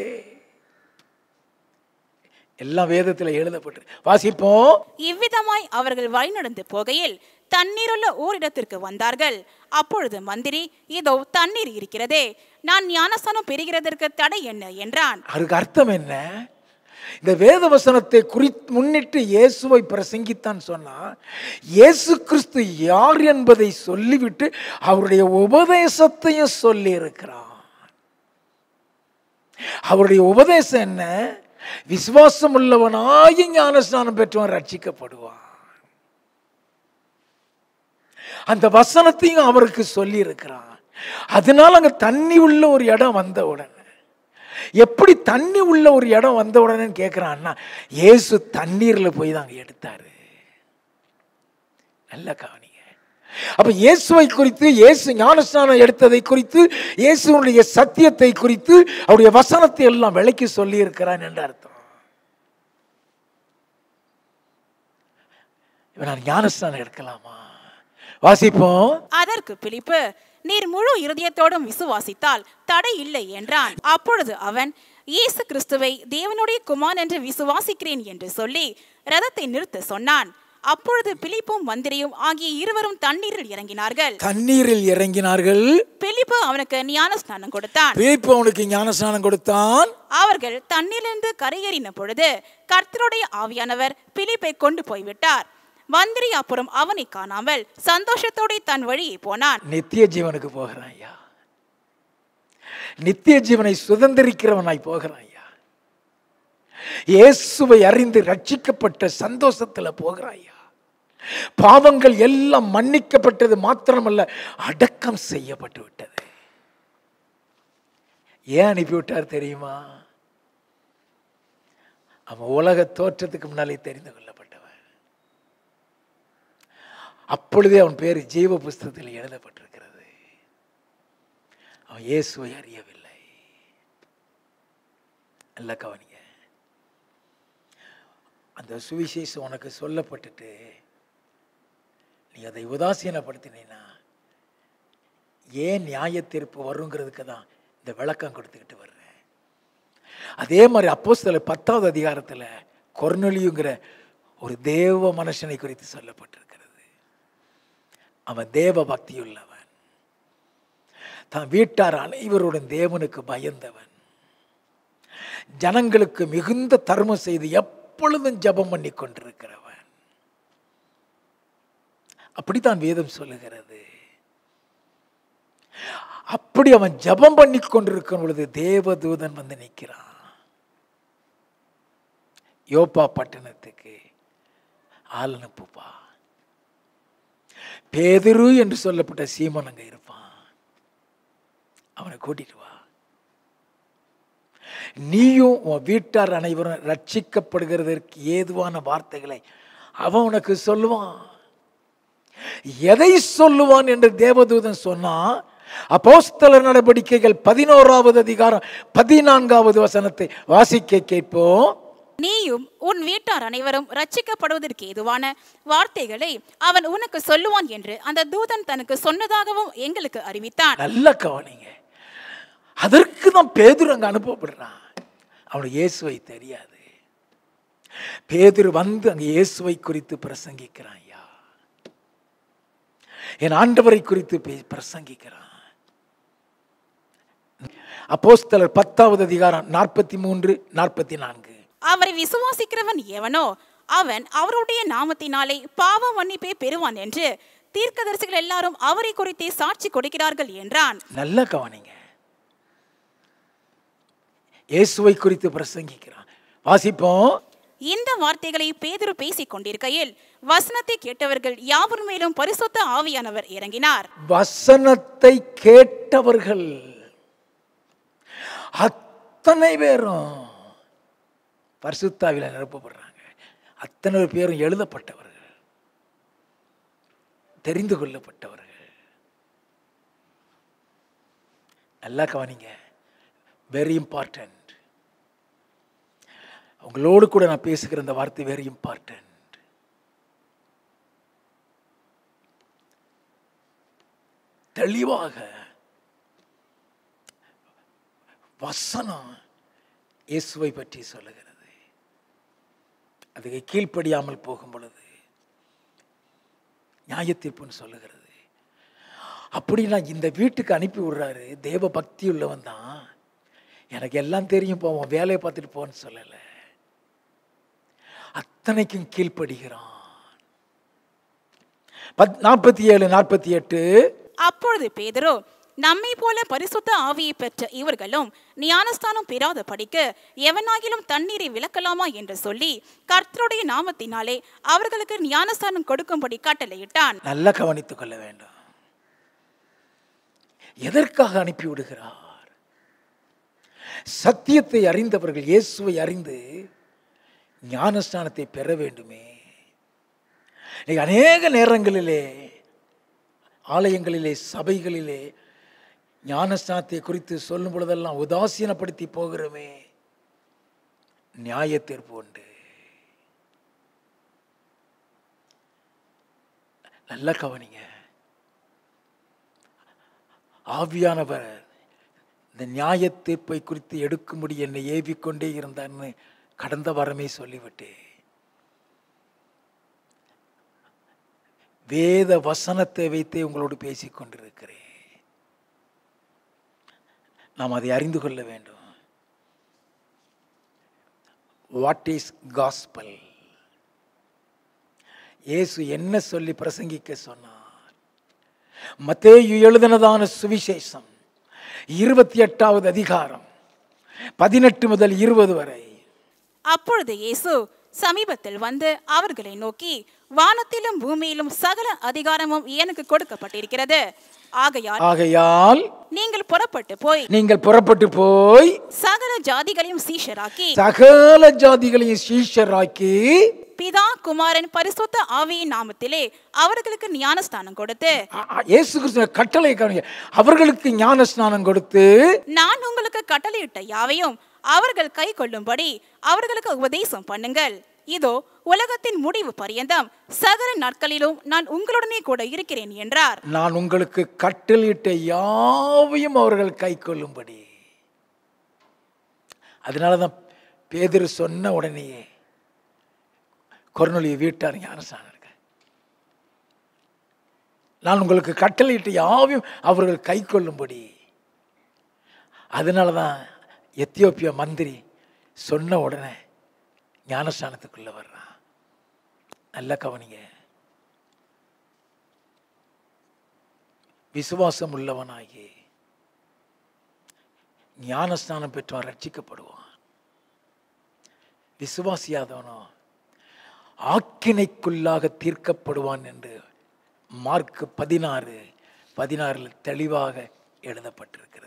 எல்லாம் வேதத்தில் எழுதப்பட்டு வாசிப்போம். இவ்விதமாய் அவர்கள் வழிநடந்து போகையில் தண்ணீருள்ள ஓரிடத்திற்கு வந்தார்கள். அப்பொழுது மந்திரி, இதோ தண்ணீர் இருக்கிறதே, நான் ஞானஸ்நானம் பெறுகிறதற்கு தடை என்ன என்றான். அதுக்கு அர்த்தம் என்ன? இந்த வேத வசனத்தை முன்னிட்டு இயேசுவை பிரசங்கித்தான் சொன்னா, இயேசு கிறிஸ்து யார் என்பதை சொல்லிவிட்டு அவருடைய உபதேசத்தையும் சொல்லி இருக்கிறான். அவருடைய உபதேசம் என்ன? விசுவாசம் உள்ளவனாகி ஞானஸ்நானம் பெற்றவன் ரட்சிக்கப்படுவான். அந்த வசனத்தையும் அவருக்கு சொல்லி இருக்கிறான். அதனால அங்க தண்ணி உள்ள ஒரு இடம் வந்த உடனே, எப்படி தண்ணி உள்ள ஒரு இடம் வந்த உடனே கேட்கிறான்னா, இயேசு தண்ணீர்ல போய் தான் எடுத்தாரு. நல்ல கவனிங்க. அப்ப இயேசுவை குறித்து, இயேசு ஞானஸ்நானம் எடுத்ததை குறித்து, இயேசுடைய சத்தியத்தை குறித்து அவருடைய வசனத்தை எல்லாம் விளக்கி சொல்லி இருக்கிறான் என்று அர்த்தம். நான் ஞானஸ்நானம் எடுக்கலாமா? வாசிப்போம். அதற்கு பிலிப்பு, நீர் முழு இருதயத்தோடும் விசுவாசித்தால் தடை இல்லை என்றான். அப்பொழுது அவன், இயேசு கிறிஸ்துவை தேவனுடைய குமாரன் என்று விசுவாசிக்கிறேன் என்று சொல்லி ரதத்தை நிறுத்த சொன்னான். அப்பொழுது பிலிப்பும் மந்திரியும் ஆகிய இருவரும் தண்ணீரில் இறங்கினார்கள். தண்ணீரில் இறங்கினார்கள். பிலிப்பு அவனுக்கு ஞானஸ்நானம் கொடுத்தான். பிலிப்பு அவனுக்கு ஞானஸ்நானம் கொடுத்தான். அவர்கள் தண்ணீரிலிருந்து கரையேறின பொழுது கர்த்தருடைய ஆவியானவர் பிலிப்பை கொண்டு போய்விட்டார். மந்திரி அப்புறம் அவனை காணாமல் சந்தோஷத்தோடு தன் வழியே போனான். நித்திய ஜீவனுக்கு போகிறான் ஐயா. நித்திய ஜீவனை சுதந்திரிக்கிறவனாய் போகிறான் ஐயா. இயேசுவை அறிந்து ரட்சிக்கப்பட்ட சந்தோஷத்துல போகிறான் ஐயா. பாவங்கள் எல்லாம் மன்னிக்கப்பட்டது மாத்திரமல்ல, அடக்கம் செய்யப்பட்டு விட்டது. ஏன் அனுப்பிவிட்டார் தெரியுமா? அவன் உலக தோற்றத்துக்கு முன்னாலே தெரிந்து கொள்ளப்பட்டவன். அப்பொழுதே அவன் பேர் ஜீவ புஸ்தகத்தில் எழுதப்பட்டிருக்கிறது. அவன் இயேசுவை அறியவில்லை. நல்ல கவனிங்க. அந்த சுவிசேஷம் உனக்கு சொல்லப்பட்டுட்டு நீ அதை உதாசீனப்படுத்தினா ஏன் நியாய தீர்ப்பு வருங்கிறதுக்கு தான் இந்த விளக்கம் கொடுத்துக்கிட்டு வர்றேன். அதே மாதிரி அப்போஸ்தலர் 10வது அதிகாரத்தில் கொர்நேலியுங்கிற ஒரு தேவ மனுஷனை குறித்து சொல்லப்பட்டிருக்கிறது. அவன் தேவ பக்தியுள்ளவன், தன் வீட்டார் அனைவருடன் தேவனுக்கு பயந்தவன், ஜனங்களுக்கு மிகுந்த தர்மம் செய்து எப்பொழுதும் ஜெபம் பண்ணி கொண்டிருக்கிறவன். அப்படித்தான் வேதம் சொல்லுகிறது. அப்படி அவன் ஜெபம் பண்ணி கொண்டிருக்கும் பொழுது தேவதூதன் வந்து நிற்கிறான். யோப்பா பட்டணத்துக்கு ஆள் அனுப்புப்பா, பேதுரு என்று சொல்லப்பட்ட சீமோன் அங்க இருப்பான், அவனை கூட்டிட்டு வா, நீயும் உன் வீட்டார் அனைவரும் ரட்சிக்கப்படுகிறதற்கு ஏதுவான வார்த்தைகளை அவன் உனக்கு சொல்லுவான். எதை சொல்லுவான் என்று தேவதூதன் சொன்னா, அப்போஸ்தலர் நடவடிக்கைகள் 11வது அதிகாரம் 14வது வசனத்தை வாசிக்க கேட்போம். நீயும் உன் வீட்டார் அனைவரும் ரட்சிக்கப்படுவதற்கு ஏதுவான வார்த்தைகளை அவன் உனக்கு சொல்லுவான் என்று அந்த தூதன் தனக்கு சொன்னதாகவும் எங்களுக்கு அறிவித்தான். நல்ல கவனிங்க. அதற்கு தான் பேதுரு அங்க அனுப்பப்படுறான். அவனுக்கு இயேசுவை தெரியாது. பேதுரு வந்து அங்க இயேசுவை குறித்து பிரசங்கிக்கிறான். ஐயா, என் ஆண்டவரை குறித்து பிரசங்கிக்கிறான். அப்போஸ்தலர் 10வது அதிகாரம் 43, 44. அவரை விசுவாசிக்கிறவன் எவனோ அவன் அவருடைய நாமத்தினாலே பாவ மன்னிப்பை பெறுவான் என்று தீர்க்கதரிசிகள் எல்லாரும் அவரை குறித்தே சாட்சி கொடுக்கிறார்கள் என்றான். நல்ல கவனிங்க. இயேசுவை குறித்து பிரசங்கிக்கிறான். வாசிப்போம். இந்த வார்த்தைகளை பேதுரு பேசிக் கொண்டிருக்கையில் வசனத்தை கேட்டவர்கள் யாவர் மேலும் பரிசுத்த ஆவியானவர் இறங்கினார். வசனத்தை கேட்டவர்கள் அத்தனை பேரும் பரிசுத்த ஆவியால் நிரப்பப்படுறாங்க. அத்தனை பேரும் எழுதப்பட்டவர்கள், தெரிந்து கொள்ளப்பட்டவர்கள். நல்லா கவனிங்க. Very important. உங்களோடு கூட நான் பேசுகிற இந்த வார்த்தை வெரி இம்பார்ட்டன்ட். தெளிவாக வசனம் இயேசுவை பற்றி சொல்லுகிறது. அதுக்கு கீழ்ப்படியாமல் போகும் பொழுது நியாயத்தீர்ப்புன்னு சொல்லுகிறது. அப்படின்னா இந்த வீட்டுக்கு அனுப்பி விடுறாரு. தேவ பக்தி உள்ளவன் தான். எனக்கு எல்லாம் தெரியும், போவோம், வேலையை பார்த்துட்டு போன்னு சொல்லலை. அத்தனைக்கும் கீழ்ப்படுகிறான். 47, 48. அப்பொழுது பேதுரு, நம்மை போல பரிசுத்த ஆவியை பெற்ற இவர்களும் ஞானஸ்தானம் பெறாத படிக்க எவனாகிலும் தண்ணீரை விலக்கலாமா என்று சொல்லி கர்த்தருடைய நாமத்தினாலே அவர்களுக்கு ஞானஸ்தானம் கொடுக்கும்படி கட்டளையிட்டான். நல்லா கவனித்துக் கொள்ள வேண்டும். எதற்காக அனுப்பி விடுகிறார்? சத்தியத்தை அறிந்தவர்கள் இயேசுவை அறிந்து ஞானஸ்தானத்தை பெற வேண்டுமே. அநேக நேரங்களிலே ஆலயங்களிலே சபைகளிலே ஞானஸ்தானத்தை குறித்து சொல்லும் பொழுதெல்லாம் உதாசீனப்படுத்தி போகிறோமே. நியாய தீர்ப்பு உண்டு. நல்ல கவனிங்க. ஆவியானவர் இந்த நியாய தீர்ப்பை குறித்து எடுக்கும்படி என்னை ஏவிக்கொண்டே இருந்தான்னு கடந்த வாரமே சொல்லிவிட்டு வேத வசனத்தை வைத்தே உங்களோடு பேசிக் கொண்டிருக்கிறேன். நாம் அதை அறிந்து கொள்ள வேண்டும். What is gospel? இயேசு என்ன சொல்லி பிரசங்கிக்க சொன்னார்? மத்தேயு எழுதினதான சுவிசேஷம் 28வது அதிகாரம் 18 முதல் 20 வரை. அப்பொழுது இயேசு சமீபத்தில் வந்து அவர்களை நோக்கி, வானத்திலும் பூமியிலும் சகல அதிகாரமும் எனக்கு கொடுக்கப்பட்டிருக்கிறது. ஆகையால் நீங்கள் புறப்பட்டு போய் சகல ஜாதிகளையும் சீஷராக்கி பிதா குமாரன் பரிசுத்த ஆவியின் நாமத்திலே அவர்களுக்கு ஞானஸ்நானம் கொடுத்து, இயேசு கிறிஸ்து கட்டளை அவர்களுக்கு ஞானஸ்நானம் கொடுத்து, நான் உங்களுக்கு கட்டளையிட்ட யாவையும் அவர்கள் கை கொள்ளும்படி அவர்களுக்கு உபதேசம் பண்ணுங்கள். இதோ உலகத்தின் முடிவு பரியந்தம் சகல நாட்களிலும் நான் உங்களுடனே கூட இருக்கிறேன் என்றார். நான் உங்களுக்கு கட்டளையிட்ட யாவையும் அவர்கள் கை கொள்ளும்படி. அதனாலதான் பேதுரு சொன்ன உடனேயே கொர்நேலிய வீட்டார் ஞானஸ்நானம் எடுக்க. நான் உங்களுக்கு கட்டளையிட்ட யாவையும் அவர்கள் கை கொள்ளும்படி. அதனாலதான் எத்தியோப்பியா மந்திரி சொன்ன உடனே ஞானஸ்நானத்துக்குள்ள வர்றான். நல்ல கவனிங்க. விசுவாசம் உள்ளவனாகி ஞானஸ்நானம் பெற்றவன் ரட்சிக்கப்படுவான். விசுவாசியாதவனோ ஆக்கினைக்குள்ளாக தீர்க்கப்படுவான் என்று மார்க் 16:16 தெளிவாக எழுதப்பட்டிருக்கிறது.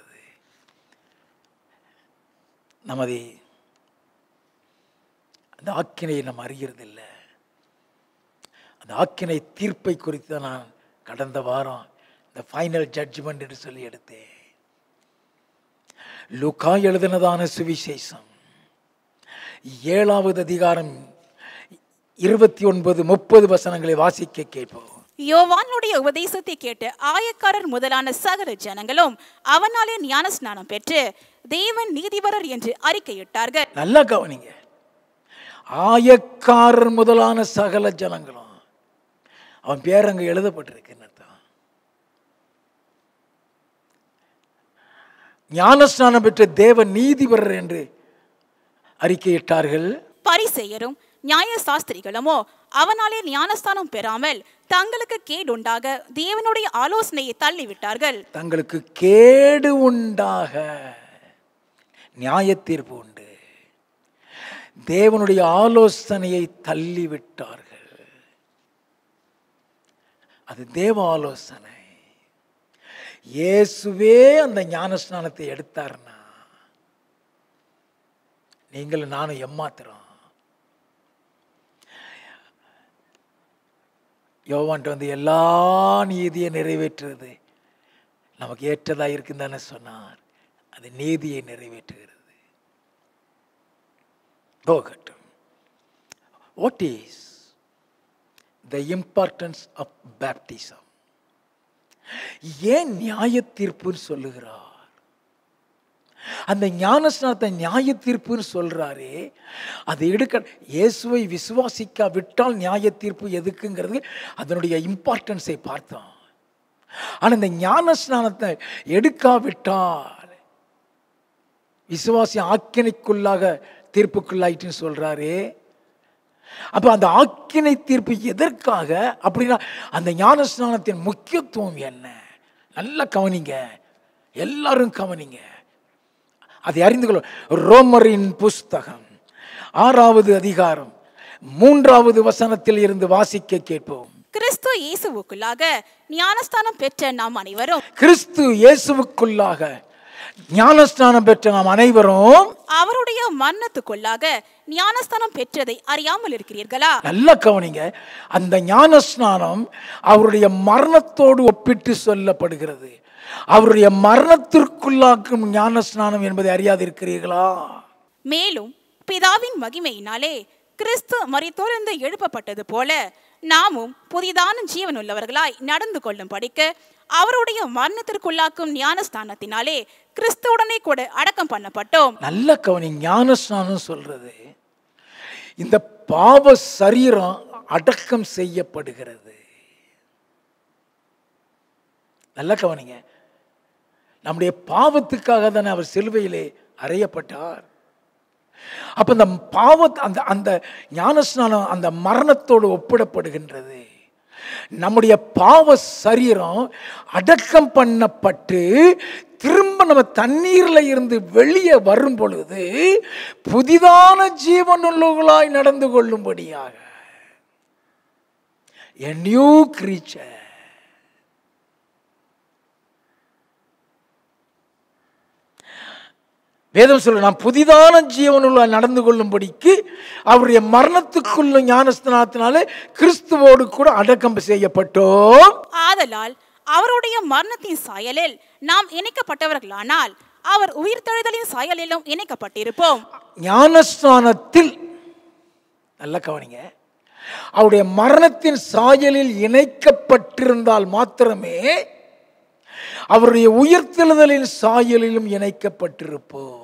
நமது அந்த ஆக்கினையை நம்ம அறிகிறதில்லை. அந்த ஆக்கினை தீர்ப்பை குறித்து தான் நான் கடந்த வாரம் இந்த ஃபைனல் ஜட்ஜ்மெண்ட் என்று சொல்லி எடுத்தேன். லூக்கா எழுதினதான சுவிசேஷம் 7வது அதிகாரம் 29-30 வசனங்களை வாசிக்க கேட்போம். யோவானுடைய உபதேசத்தை கேட்டு ஆயக்காரர் முதலான சகல ஜனங்களும் அவனாலே ஞானஸ்நானம் பெற்று தேவன் நீதிபரர் என்று அறிக்கையிட்டார்கள். நல்லா கவனிங்க. ஆயக்காரர் முதலான சகல ஜனங்களும், அவன் பேர் அங்க எழுதப்பட்டிருக்கு. ஞானஸ்நானம் பெற்ற தேவன் நீதிபரர் என்று அறிக்கையிட்டார்கள். பரிசேயரும் நியாய சாஸ்திரிகளுமோ அவனாலே ஞானஸ்தானம் பெறாமல் தங்களுக்கு கேடு உண்டாக தேவனுடைய ஆலோசனையை தள்ளிவிட்டார்கள். தங்களுக்கு கேடு உண்டாக நியாய தீர்ப்பு உண்டு, தேவனுடைய ஆலோசனையை தள்ளிவிட்டார்கள். அது தேவ ஆலோசனை. இயேசுவே அந்த ஞானஸ்நானத்தை எடுத்தார்னா நீங்களும் நானும் ஏமாத்துறோம். யோவான்ட்டு வந்து எல்லா நீதியை நிறைவேற்றுறது நமக்கு ஏற்றதா இருக்குன்னு தானே சொன்னார். அது நீதியை நிறைவேற்றுகிறது. போகட்டும். What is the importance of baptism? ஏன் நியாய தீர்ப்புன்னு சொல்லுகிறார்? அந்த ஞானஸ்நானத்தை நியாய தீர்ப்புன்னு சொல்றாரே, அதை எடுக்க இயேசுவை விசுவாசிக்க விட்டால் நியாய தீர்ப்பு எதுக்குங்கிறது அதனுடைய இம்பார்ட்டன்ஸை பார்த்தோம். ஆனால் இந்த ஞானஸ்நானத்தை எடுக்காவிட்டால் விசுவாசி ஆக்கினைக்குள்ளாக தீர்ப்புக்குள்ளாயிட்டுன்னு சொல்றாரே. அப்ப அந்த ஆக்கினை தீர்ப்பு எதற்காக அப்படின்னா அந்த ஞானஸ்நானத்தின் முக்கியத்துவம் என்ன? நல்லா கவனிங்க, எல்லாரும் கவனிங்க, அதை அறிந்து கொள்ள. ரோமரின் புஸ்தகம் 6வது அதிகாரம் 3வது வசனத்தில் இருந்து வாசிக்க கேட்போம். கிறிஸ்து இயேசுவுக்குள்ளாக ஞானஸ்தானம் பெற்ற நாம் அனைவரும், கிறிஸ்து இயேசுவுக்குள்ளாக ஞானஸ்நானம் பெற்ற நாம் அனைவரும் அவருடைய மரணத்துக்குள்ளாக ஞானஸ்தானம் பெற்றதை அறியாமல் இருக்கிறீர்களா? நல்லா கவனிங்க. அந்த ஞானஸ்நானம் அவருடைய மரணத்தோடு ஒப்பிட்டு சொல்லப்படுகிறது. அவருடைய மரணத்திற்குள்ளாக்கும் ஞானஸ்நானம் என்பதை அறியாதிருக்கிறீர்களா? மேலும் பிதாவின் மகிமையினாலே கிறிஸ்து மரித்தோரிலிருந்து எழுப்பப்பட்டது போல நாமும் புதிதான ஜீவன் உள்ளவர்களாய் நடந்து கொள்ளும் படிக்க அவருடைய மரணத்திற்குள்ளாக்கும் ஞானஸ்தானத்தினாலே கிறிஸ்துவுடனே கூட அடக்கம் பண்ணப்பட்டோம். நல்ல கவனி. ஞானஸ்நானம் சொல்றது இந்த பாவ சரீரம் அடக்கம் செய்யப்படுகிறது. நல்ல கவனிங்க. நம்முடைய பாவத்துக்காக தானே அவர் சிலுவையிலே அறையப்பட்டார். அப்ப அந்த அந்த ஞானஸ்நானம் அந்த மரணத்தோடு ஒப்பிடப்படுகின்றது. நம்முடைய பாவ சரீரம் அடக்கம் பண்ணப்பட்டு திரும்ப நம்ம தண்ணீர்ல இருந்து வெளியே வரும் பொழுது புதிதான ஜீவனுள்ளவர்களாய் நடந்து கொள்ளும்படியாக a new creature. வேதம் சொல்ல நாம் புதிதான ஜீவனுள்ள நடந்து கொள்ளும்படிக்கு அவருடைய மரணத்துக்குள்ள ஞானஸ்நானத்தினாலே கிறிஸ்துவோடு கூட அடக்கம் செய்யப்பட்டோம். ஆதலால் அவருடைய மரணத்தின் சாயலில் நாம் இணைக்கப்பட்டவர்களானால் அவர் உயிர்த்தெழுதலின் சாயலிலும் இணைக்கப்பட்டிருப்போம். ஞானஸ்நானத்தில் நல்ல கவனிங்க, அவருடைய மரணத்தின் சாயலில் இணைக்கப்பட்டிருந்தால் மாத்திரமே அவருடைய உயிர்த்தெழுதலின் சாயலிலும் இணைக்கப்பட்டிருப்போம்.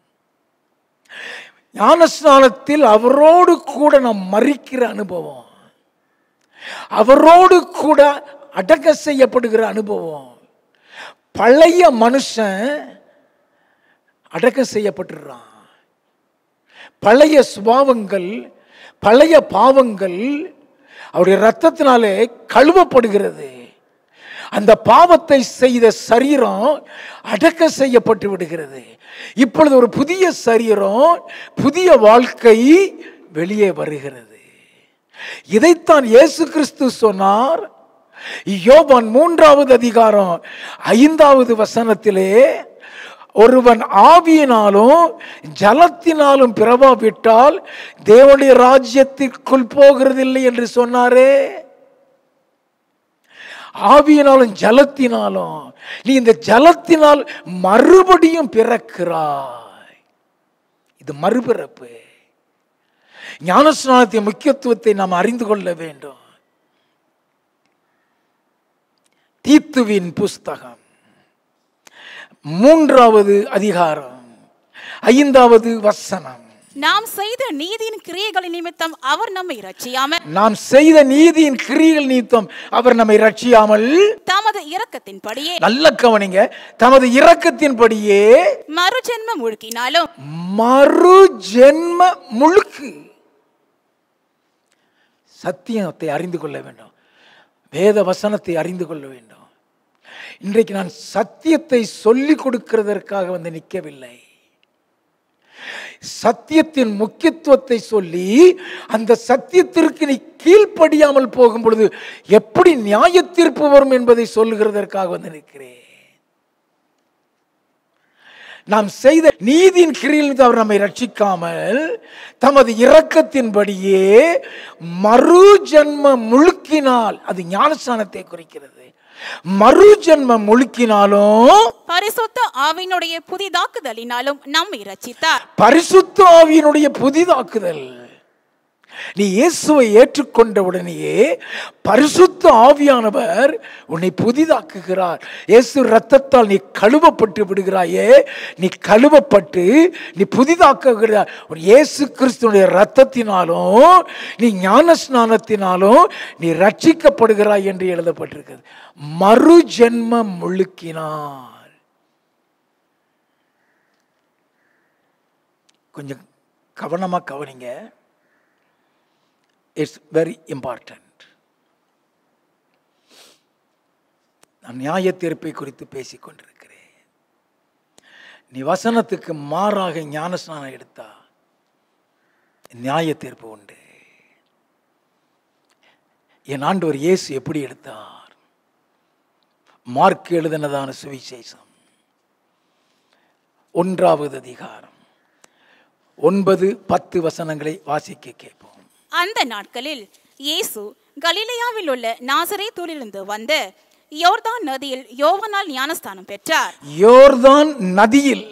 ஞானஸ்நானத்தில் அவரோடு கூட நாம் மரிக்கிற அனுபவம், அவரோடு கூட அடக்கம் செய்யப்படுகிற அனுபவம். பழைய மனுஷன் அடக்கம் செய்யப்பட்டுறான். பழைய சுபாவங்கள், பழைய பாவங்கள் அவருடைய இரத்தத்தினாலே கழுவப்படுகிறது. அந்த பாவத்தை செய்த சரீரம் அடக்கம் செய்யப்பட்டு விடுகிறது. இப்பொழுது ஒரு புதிய சரீரம், புதிய வாழ்க்கை வெளியே வருகிறது. இதைத்தான் இயேசு கிறிஸ்து சொன்னார். யோவான் 3வது அதிகாரம் 5வது வசனத்திலே, ஒருவன் ஆவியினாலும் ஜலத்தினாலும் பிறவாவிட்டால் தேவனுடைய ராஜ்யத்திற்குள் போகிறதில்லை என்று சொன்னாரே. ஆவியினாலும் ஜலத்தினாலும், நீ இந்த ஜலத்தினால் மறுபடியும் பிறக்கிறாய். இது மறுபிறப்பு. ஞானஸ்நானத்தின் முக்கியத்துவத்தை நாம் அறிந்து கொள்ள வேண்டும். தீத்துவின் புஸ்தகம் 3வது அதிகாரம் 5வது வசனம். நாம் செய்த நீதியின் கிரியைகளின் நிமித்தம் அவர் நம்மை இரட்சியாமல், நாம் செய்த நீதியின் கிரியைகள் நிமித்தம் அவர் நம்மை இரட்சியாமல், தமது இரக்கத்தின்படியே, நல்ல கவனிங்க, தமது இரக்கத்தின்படியே மறுஜென்ம முழுக்கினாலும், மறுஜென்ம முழுக்கு. சத்தியத்தை அறிந்து கொள்ள வேண்டும், வேத வசனத்தை அறிந்து கொள்ள வேண்டும். இன்றைக்கு நான் சத்தியத்தை சொல்லிக் கொடுக்கிறதற்காக வந்து நிற்கவில்லை. சத்தியத்தின் முக்கியத்துவத்தை சொல்லி அந்த சத்தியத்திற்கு நீ கீழ்ப்படியாமல் போகும் பொழுது எப்படி நியாய தீர்ப்பு வரும் என்பதை சொல்லுகிறதற்காக வந்து நிற்கிறேன். நாம் செய்த நீதியின் கிரியில் அவர் நம்மை ரட்சிக்காமல் தமது இரக்கத்தின்படியே மறு ஜன்ம முழுக்கினால், அது ஞானஸ்நானத்தை குறிக்கிறது, மறு ஜன்ம முழுக்கினாலும் பரிசுத்த ஆவியினுடைய புதிதாக்குதலினாலும் நம்மை இரட்சித்தார். பரிசுத்த ஆவியினுடைய புதிதாக்குதல். நீ இயேசுவை ஏற்றுக்கொண்ட உடனேயே பரிசுத்த ஆவியானவர் உன்னை புதிதாக்குகிறார். இயேசு இரத்தத்தால் நீ கழுவப்பட்டு விடுகிறாயே, நீ கழுவப்பட்டு நீ புதிதாக்குகிறார். இயேசு கிறிஸ்துவினுடைய இரத்தத்தினாலும் நீ ஞானஸ்நானத்தினாலும் நீ ரட்சிக்கப்படுகிறாய் என்று எழுதப்பட்டிருக்கிறது. மறு ஜென்மம் முழுக்கினார். கொஞ்சம் கவனமா கவனிங்க. It's very important. நான் நியாய தீர்ப்பை குறித்து பேசிக் கொண்டிருக்கிறேன். நீ வசனத்துக்கு மாறாக ஞானஸ்நானம் எடுத்தா நியாய தீர்ப்பு உண்டு. என் ஆண்டவர் இயேசு எப்படி எடுத்தார்? மார்க் எழுதினதான சுவிசேஷம் 1வது அதிகாரம் 9-10 வசனங்களை வாசிக்க கேட்போம். அந்த நாட்களில் இயேசு கலிலேயாவில் உள்ள நாசரேத்திலிருந்து வந்து யோர்தான் நதியில் யோவானால் ஞானஸ்தானம் பெற்றார். யோர்தான் நதியில்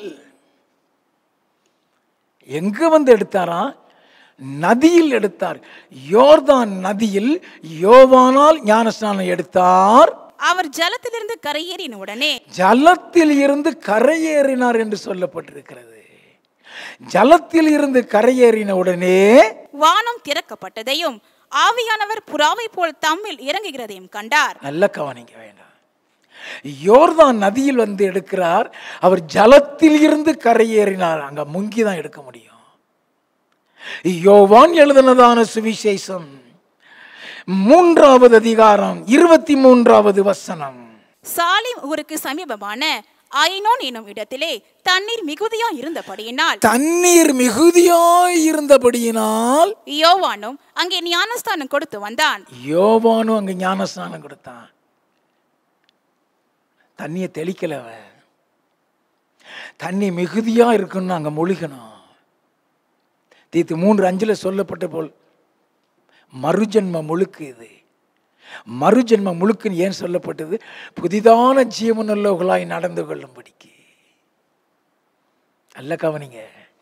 எங்க வந்து எடுத்தாரா? நதியில் எடுத்தார். யோர்தான் நதியில் யோவானால் ஞானஸ்நானம் எடுத்தார். அவர் ஜலத்திலிருந்து கரையேறின உடனே, ஜலத்தில் இருந்து கரையேறினார் என்று சொல்லப்பட்டிருக்கிறது. ஜலத்தில் இருந்து கரையேறின உடனே வானம் திறக்கப்பட்டதையும் ஆவியானவர் புறாவை போல் தம்மில் இறங்குகிறதையும் கண்டார். நல்ல கவனிக்க வேண்டாம். யோர்தான் நதியில் வந்து எடுக்கிறார். அவர் ஜலத்தில் இருந்து கரையேறினார். அங்க முங்கிதான் எடுக்க முடியும். யோவான் எழுதினதான சுவிசேஷம் 3வது அதிகாரம் 23வது வசனம். சாலிம் ஊருக்கு சமீபமான ஐனோன் என்னும் இடத்திலே தண்ணீர் மிகுதியாய் இருந்தபடியினால் யோவானும் அங்கே ஞானஸ்தானம் கொடுத்து வந்தான். யோவானும் அங்கே ஞானஸ்தானம் கொடுத்தான். தண்ணியை தெளிக்கல, தண்ணி மிகுதியா இருக்குன்னு அங்க முழுகணும். தீத்து 3:5 சொல்லப்பட்ட போல் மறுஜென்ம முழுக்கு இது. மறுஜென்ம முழுக்குன்னு ஏன் சொல்லப்பட்டது? புதிதான ஜீவனுள்ளவர்களாய் நடந்து கொள்ளும்படிக்கு. நல்ல கவனிங்க.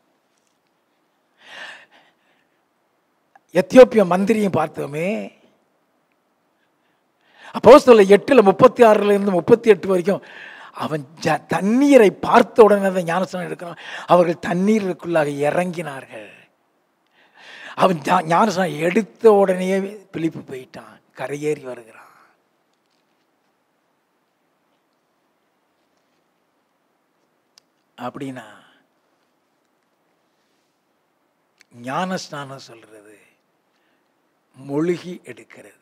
எத்தியோப்பிய மந்திரியும் பார்த்தோமே. அப்போஸ்தலர் 8:36 வரைக்கும் அவன் தண்ணீரை பார்த்த உடனே தான் ஞானஸ்நானம் எடுக்கிறான். அவர்கள் தண்ணீருக்குள்ளாக இறங்கினார்கள். அவன் ஞானஸ்நானம் எடுத்த உடனே பிலிப்பு போயிட்டான், கரையேறி வருகிறான். அப்படின்னா ஞானஸ்நானம் சொல்றது மூழ்கி எடுக்கிறது.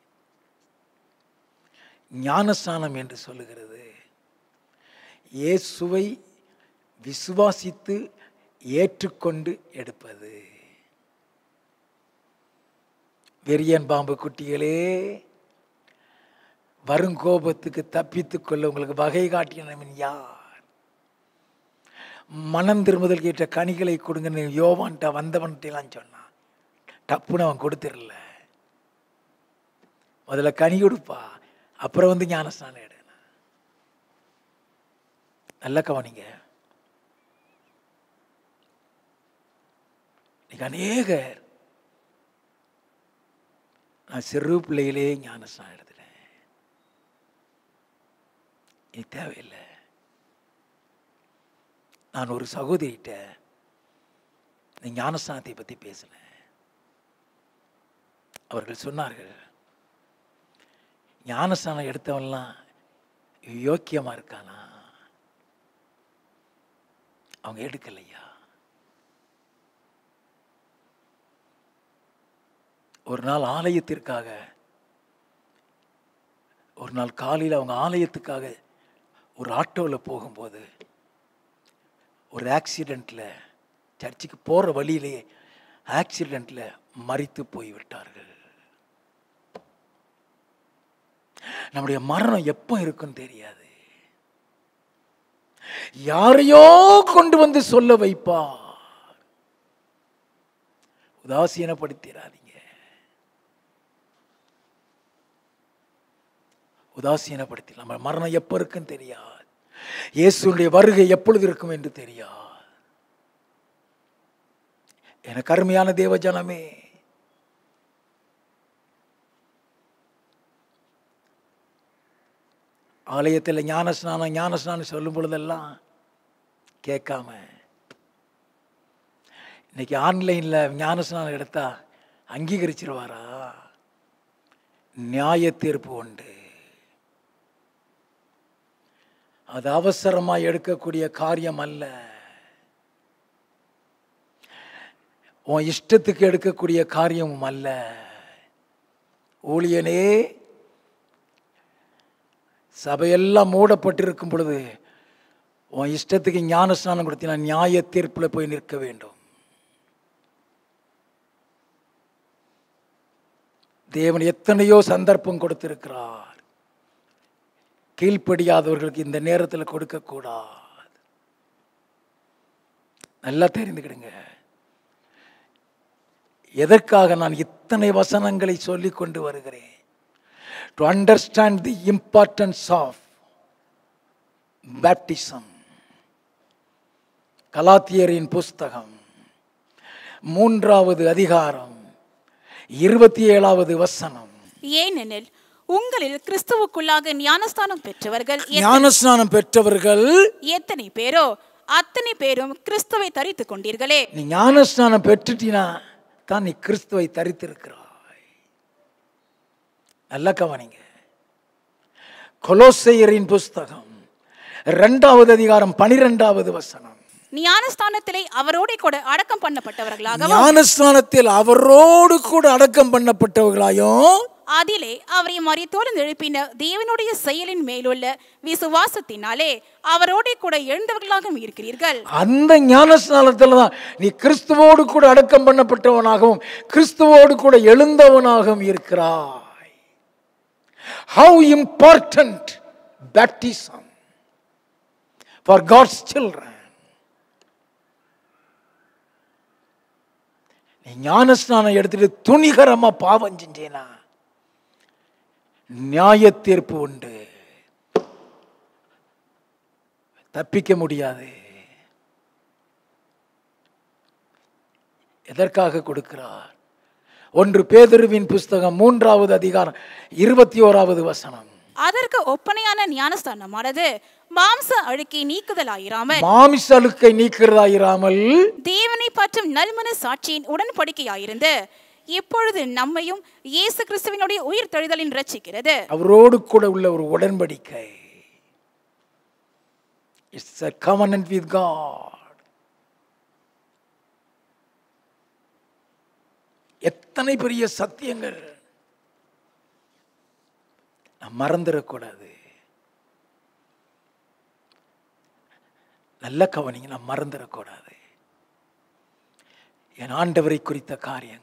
ஞானஸ்நானம் என்று சொல்லுகிறது இயேசுவை விசுவாசித்து ஏற்றுக்கொண்டு எடுப்பது. வெறியன் பாம்பு குட்டிகளே, வருங்கோபத்துக்கு தப்பித்துக் கொள்ள உங்களுக்கு வகை காட்டினவன் யார்? மனம் திரும்புதல் கேட்ட கனிகளை கொடுங்க யோவான்ட்ட வந்தவன்ட்டெல்லாம் சொன்னான். டப்புன்னு அவன் கொடுத்துடல. முதல்ல கனி கொடுப்பா, அப்புறம் வந்து ஞானஸ்நானம் எடு. நல்ல கவனிங்க. அநேகர் நான் சிறு பிள்ளையிலே ஞானஸ்நானம் எடுத்துட்டேன், இது தேவையில்லை. நான் ஒரு சகோதரிகிட்ட இந்த ஞானஸ்நானத்தை பற்றி பேசினேன். அவர்கள் சொன்னார்கள், ஞானஸ்நானம் எடுத்தவன்லாம் யோக்கியமா இருக்கானா? அவங்க எடுக்கலையா. ஒரு நாள் ஆலயத்திற்காக, ஒரு நாள் காலையில் அவங்க ஆலயத்துக்காக ஒரு ஆட்டோவில் போகும்போது ஒரு ஆக்சிடெண்ட்ல, சர்ச்சுக்கு போற வழியிலே ஆக்சிடெண்ட்ல மரித்து போய்விட்டார்கள். நம்முடைய மரணம் எப்போ இருக்குன்னு தெரியாது. யாரையோ கொண்டு வந்து சொல்ல வைப்பார். உதாசீனப்படுத்திடாதீங்க. உதாசீனப்படுத்தி, நம்ம மரணம் எப்போ இருக்குன்னு தெரியாது. இயேசுடைய வருகை எப்பொழுது இருக்கும் என்று தெரியாது. எனக்கு அருமையான தேவ ஜனமே, ஆலயத்தில் ஞானஸ்நானம் சொல்லும் பொழுதெல்லாம் கேட்காம, இன்னைக்கு ஆன்லைன்ல ஞானஸ்நானம் எடுத்தா அங்கீகரிச்சிருவாரா? நியாய தீர்ப்பு உண்டு. அது அவசரமாக எடுக்கக்கூடிய காரியம் அல்ல. உன் இஷ்டத்துக்கு எடுக்கக்கூடிய காரியமும் அல்ல. ஊழியனே, சபையெல்லாம் மூடப்பட்டிருக்கும் பொழுது உன் இஷ்டத்துக்கு ஞானஸ்நானம் கொடுத்தீங்கன்னா நியாய தீர்ப்பில் போய் நிற்க வேண்டும். தேவன் எத்தனையோ சந்தர்ப்பம் கொடுத்திருக்கிறார். கீழ்ப்படியாதவர்களுக்கு இந்த நேரத்தில் கொடுக்கக்கூடாது. நல்லா தெரிந்துக்கிடுங்க. எதற்காக நான் இத்தனை வசனங்களை சொல்லிக் கொண்டு வருகிறேன்? To understand the importance of baptism. கலாத்தியரின் புஸ்தகம் 3வது அதிகாரம் 27வது வசனம். ஏனெனில் உங்களில் கிறிஸ்துவுக்குள்ளாக ஞானஸ்நானம் பெற்றவர்கள் எத்தனை பேரோ அத்தனை பேரும் கிறிஸ்துவை தரித்துக் கொண்டீர்களே. நீ ஞானஸ்நானம் பெற்றுட்டினா தான் நீ கிறிஸ்துவை தரித்திருக்கிறாய். நல்ல கவனிங்க. கொலோசையரின் புஸ்தகம் 2வது அதிகாரம் 12வது வசனம். ஞானஸ்நானத்திலே அவரோடு கூட அடக்கம் பண்ணப்பட்டவர்களாகவும், ஞானஸ்நானத்தில் அவரோடு கூட அடக்கம் பண்ணப்பட்டவர்களாயும், அதிலே அவரை மரித்தோரில் எழுப்பின தேவனுடைய செயலின் மேலுள்ள விசுவாசத்தினாலே அவரோடு கூட எழுந்தவர்களாகவும் இருக்கிறீர்கள். அந்த ஞானஸ்நானத்துல தான் நீ கிறிஸ்துவோடு கூட அடக்கம் பண்ணப்பட்டவனாகவும் கிறிஸ்துவோடு கூட எழுந்தவனாகவும் இருக்கிறாய். How important baptism for God's children. நீ ஞானஸ்நானம் எடுத்துட்டு துணிகரமா பாவம் செஞ்சேனா நியாய தீர்ப்பு உண்டு, தப்பிக்க முடியாது. எதற்காக கொடுக்கிறார்? 1 பேதுருவின் புஸ்தகம் 3வது அதிகாரம் 21வது வசனம். அதற்கு ஒப்பனையான ஞானஸ்தானமானது மாம்ச அழுக்கை நீக்குதலாயிராமல் மாமிச அழுக்கை நீக்கிறதாயிராமல் தேவனை பற்றும் நல்மன சாட்சியின் உடன்படிக்கையாயிருந்து இப்பொழுது நம்மையும் இயேசு கிறிஸ்துவினுடைய உயிர் தெழுதலின் ரட்சிக்கிறது. அவரோடு கூட உள்ள ஒரு உடன்படிக்கை. It's a covenant with God. எத்தனை பெரிய சத்தியங்கள் நாம் மறந்துடக்கூடாது. நல்ல கவனிங்க, நாம் மறந்துடக்கூடாது. என் ஆண்டவரை குறித்த காரியங்கள்,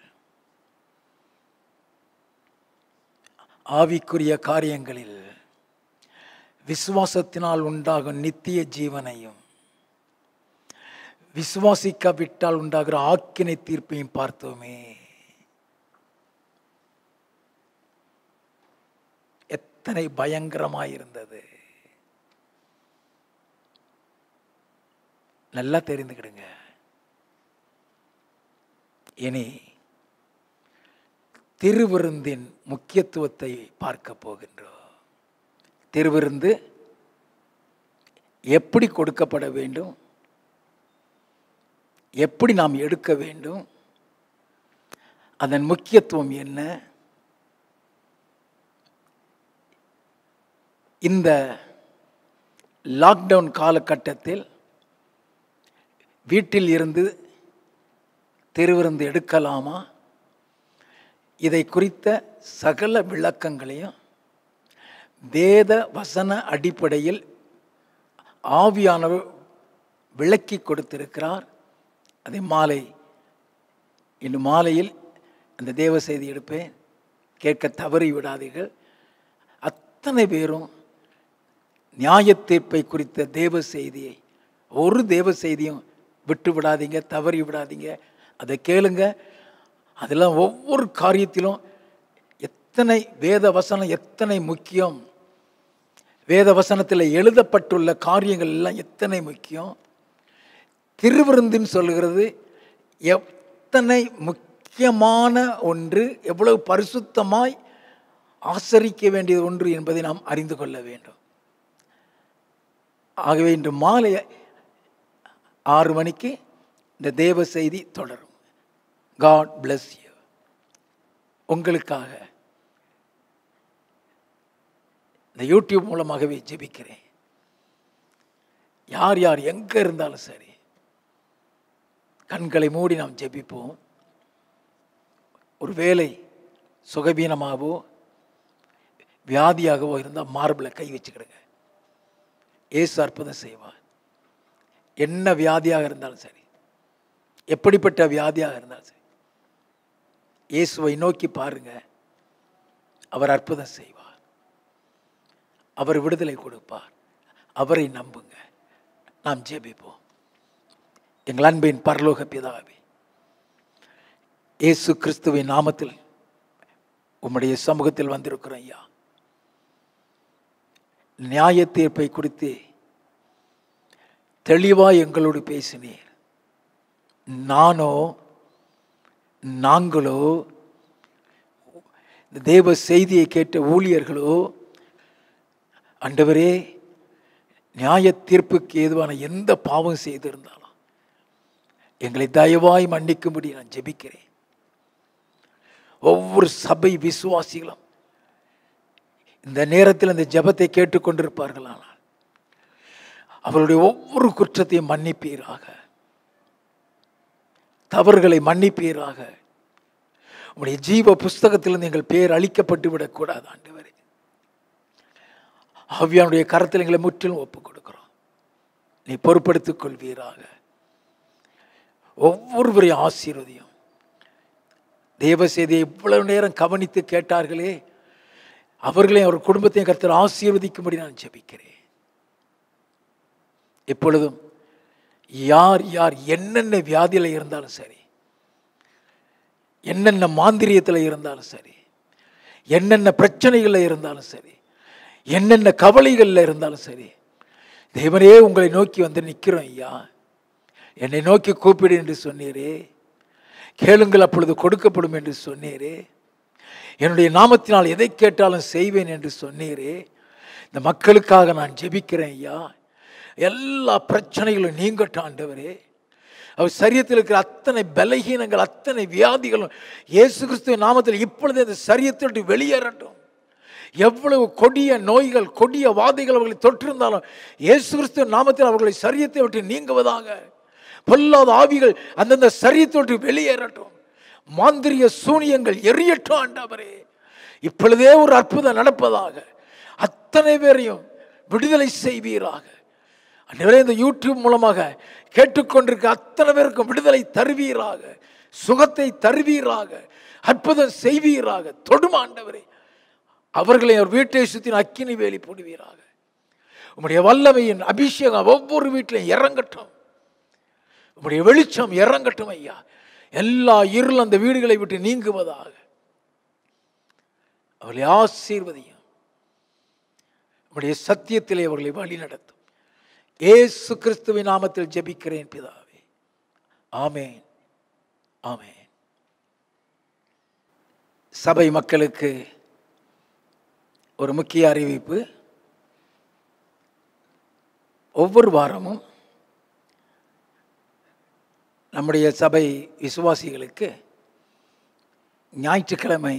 ஆவிக்குரிய காரியங்களில் விசுவாசத்தினால் உண்டாகும் நித்திய ஜீவனையும் விசுவாசிக்காவிட்டால் உண்டாகிற ஆக்கினை தீர்ப்பையும் பார்த்தோமே. எத்தனை பயங்கரமாயிருந்தது. நல்லா தெரிந்துக்கிடுங்க. இனி திருவிருந்தின் முக்கியத்துவத்தை பார்க்க போகின்றோம். திருவிருந்து எப்படி கொடுக்கப்பட வேண்டும், எப்படி நாம் எடுக்க வேண்டும், அதன் முக்கியத்துவம் என்ன, இந்த லாக்டவுன் காலகட்டத்தில் வீட்டில் இருந்து திருவிருந்து எடுக்கலாமா, இதை குறித்த சகல விளக்கங்களையும் வேத வசன அடிப்படையில் ஆவியானவர் விளக்கி கொடுத்திருக்கிறார். அதை இன்று மாலையில் அந்த தேவ செய்தி எடுப்பேன், கேட்க தவறி விடாதீர்கள். அத்தனை பேரும் நியாய தீர்ப்பை குறித்த தேவ செய்தியை, ஒரு தேவ செய்தியும் விட்டு விடாதீங்க, தவறி விடாதீங்க. அதை கேளுங்க. அதெல்லாம் ஒவ்வொரு காரியத்திலும் எத்தனை வேத வசனம் எத்தனை முக்கியம், வேத வசனத்தில் எழுதப்பட்டுள்ள காரியங்கள் எல்லாம் எத்தனை முக்கியம். திருவிருந்துன்னு சொல்லுகிறது எத்தனை முக்கியமான ஒன்று, எவ்வளவு பரிசுத்தமாய் ஆசரிக்க வேண்டியது ஒன்று என்பதை நாம் அறிந்து கொள்ள வேண்டும். ஆகவே இன்று மாலை 6 மணிக்கு இந்த தேவ செய்தி தொடரும். God bless you. உங்களுக்காக இந்த யூடியூப் மூலமாகவே ஜெபிக்கிறேன். யார் யார் எங்கே இருந்தாலும் சரி, கண்களை மூடி நாம் ஜெபிப்போம். ஒரு வேளை சுகவீனமாகவோ வியாதியாகவோ இருந்தால் மார்பில் கை வச்சுக்கிடுங்க. இயேசு அற்புதம் செய்வார். என்ன வியாதியாக இருந்தாலும் சரி, எப்படிப்பட்ட வியாதியாக இருந்தாலும் சரி, இயேசுவை நோக்கி பாருங்க, அவர் அற்புதம் செய்வார். அவர் விடுதலை கொடுப்பார். அவரை நம்புங்க. நாம் ஜெபிப்போம். எங்கள் அன்பின் பரலோக பிதாவே, இயேசு கிறிஸ்துவின் நாமத்தில் உம்முடைய சமூகத்தில் வந்திருக்கிறோம் ஐயா. நியாய தீர்ப்பை குறித்து தெளிவாய் எங்களோடு பேசினீர். நாங்களோ இந்த தேவ செய்தியை கேட்ட ஊழியர்களோ ஆண்டவரே, நியாய தீர்ப்புக்கு ஏதுவான எந்த பாவம் செய்திருந்தாலும் எங்களை தயவாய் மன்னிக்கும்படி நான் ஜெபிக்கிறேன். ஒவ்வொரு சபை விசுவாசிகளும் இந்த நேரத்தில் இந்த ஜெபத்தை கேட்டுக்கொண்டிருப்பார்களானால் அவருடைய ஒவ்வொரு குற்றத்தையும் மன்னிப்பீராக, தவறுகளை மன்னிப்பீராக. உங்களுடைய ஜீவ புஸ்தகத்திலிருந்து எங்கள் பெயர் அழிக்கப்பட்டு விடக்கூடாது ஆண்டவரே. ஆவியானுடைய கரத்தில் எங்களை முற்றிலும் ஒப்புக் கொடுக்கிறோம். நீ பொறுப்படுத்திக் கொள்வீராக. ஒவ்வொருவரையும் ஆசீர்வதியும். தேவ செய்தியை இவ்வளவு நேரம் கவனித்து கேட்டார்களே, அவர்களையும் அவர் குடும்பத்தையும் கர்த்தர் ஆசீர்வதிக்கும்படி நான் ஜெபிக்கிறேன். எப்பொழுதும் யார் யார் என்னென்ன வியாதியில் இருந்தாலும் சரி, என்னென்ன மாந்திரியத்தில் இருந்தாலும் சரி, என்னென்ன பிரச்சனைகளில் இருந்தாலும் சரி, என்னென்ன கவலைகளில் இருந்தாலும் சரி, தேவனே உங்களை நோக்கி வந்து நிற்கிறோம் ஐயா, என்னை நோக்கி கூப்பிடு என்று சொன்னீரே, கேளுங்கள் அப்பொழுது கொடுக்கப்படும் என்று சொன்னீரே, என்னுடைய நாமத்தினால் எதை கேட்டாலும் செய்வேன் என்று சொன்னீரே, இந்த மக்களுக்காக நான் ஜெபிக்கிறேன் ஐயா, எல்லா பிரச்சனைகளும் நீங்கட்டும் ஆண்டவரே. அவர் சரீரத்தில் இருக்கிற அத்தனை பலகீனங்கள், அத்தனை வியாதிகளும் இயேசு கிறிஸ்துவின் நாமத்தில் இப்பொழுது அந்த சரீரத்தை விட்டு வெளியேறட்டும். எவ்வளவு கொடிய நோய்கள், கொடிய வாதைகள் அவர்களை தொற்றிருந்தாலும் இயேசு கிறிஸ்துவின் நாமத்தில் அவர்களை சரீரத்தை விட்டு நீங்குவதாக. பொல்லாத ஆவிகள் அந்தந்த சரீரத்தை விட்டு வெளியேறட்டும். மாந்திரிய சூனியங்கள் எரியட்டும் ஆண்டவரே. இப்பொழுதே ஒரு அற்புதம் நடப்பதாக. அத்தனை பேரையும் விடுதலை செய்வீராக ஆண்டவரே. இந்த யூடியூப் மூலமாக கேட்டுக்கொண்டிருக்க அத்தனை பேருக்கும் விடுதலை தருவீராக, சுகத்தை தருவீராக, அற்புதம் செய்வீராக. தொடும் ஆண்டவரே. அவர்களை அவர் வீட்டை சுற்றின அக்கினி வேலி போடுவீராக. உம்முடைய வல்லமையின் அபிஷேகம் ஒவ்வொரு வீட்டிலையும் இறங்கட்டும். உம்முடைய வெளிச்சம் இறங்கட்டும் ஐயா. எல்லா இருள் அந்த வீடுகளை விட்டு நீங்குவதாக. அவர்களை ஆசீர்வதியும். உம்முடைய சத்தியத்திலே அவர்களை வழி நடத்தும். இயேசு கிறிஸ்துவின் நாமத்தில் ஜெபிக்கிறேன் பிதாவே. ஆமென், ஆமென். சபை மக்களுக்கு ஒரு முக்கிய அறிவிப்பு. ஒவ்வொரு வாரமும் நம்முடைய சபை விசுவாசிகளுக்கு ஞாயிற்றுக்கிழமை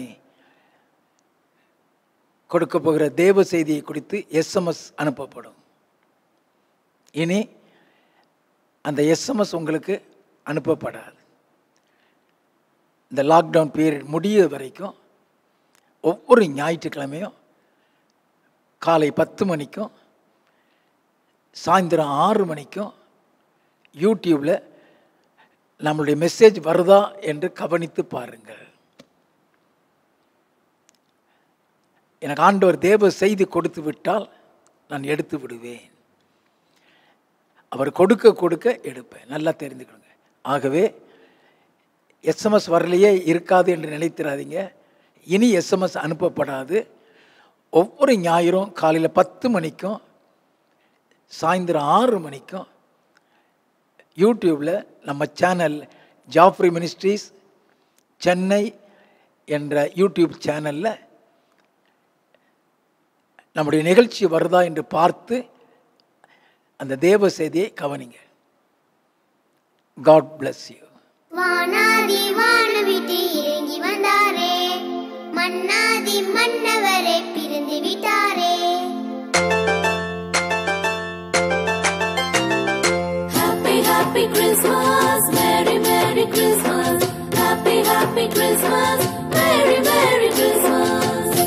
கொடுக்க போகிற தேவ செய்தியை குறித்து SMS அனுப்பப்படும். இனி அந்த SMS உங்களுக்கு அனுப்பப்படாது. இந்த லாக்டவுன் பீரியட் முடிய வரைக்கும் ஒவ்வொரு ஞாயிற்றுக்கிழமையும் காலை 10 மணிக்கும் சாயந்தரம் 6 மணிக்கும் யூடியூப்பில் நம்மளுடைய மெசேஜ் வருதா என்று கவனித்து பாருங்கள். எனக்கு ஆண்டவர் தேவ செய்தி கொடுத்து விட்டால் நான் எடுத்து விடுவேன். அவர் கொடுக்க கொடுக்க எடுப்பேன். நல்லா தெரிந்துக்கணுங்க. ஆகவே SMS வரலையே இருக்காது என்று நினைத்திராதீங்க. இனி SMS அனுப்பப்படாது. ஒவ்வொரு ஞாயிறும் காலையில் 10 மணிக்கும் சாயந்தரம் 6 மணிக்கும் யூடியூப்பில் நம்ம சேனல் ஜாஃப்ரி மினிஸ்ட்ரீஸ் சென்னை என்ற யூடியூப் சேனலில் நம்முடைய நிகழ்ச்சி வருதா என்று பார்த்து அந்த தேவ செய்தியை கவனிங்க. God bless you. வானாதி வானவிட்டு இறங்கி வந்தாரே, மன்னாதி மன்னவரை பிரிந்து விட்டாரே. Happy happy Christmas, Merry Merry Christmas. Happy happy Christmas, Merry Merry Christmas.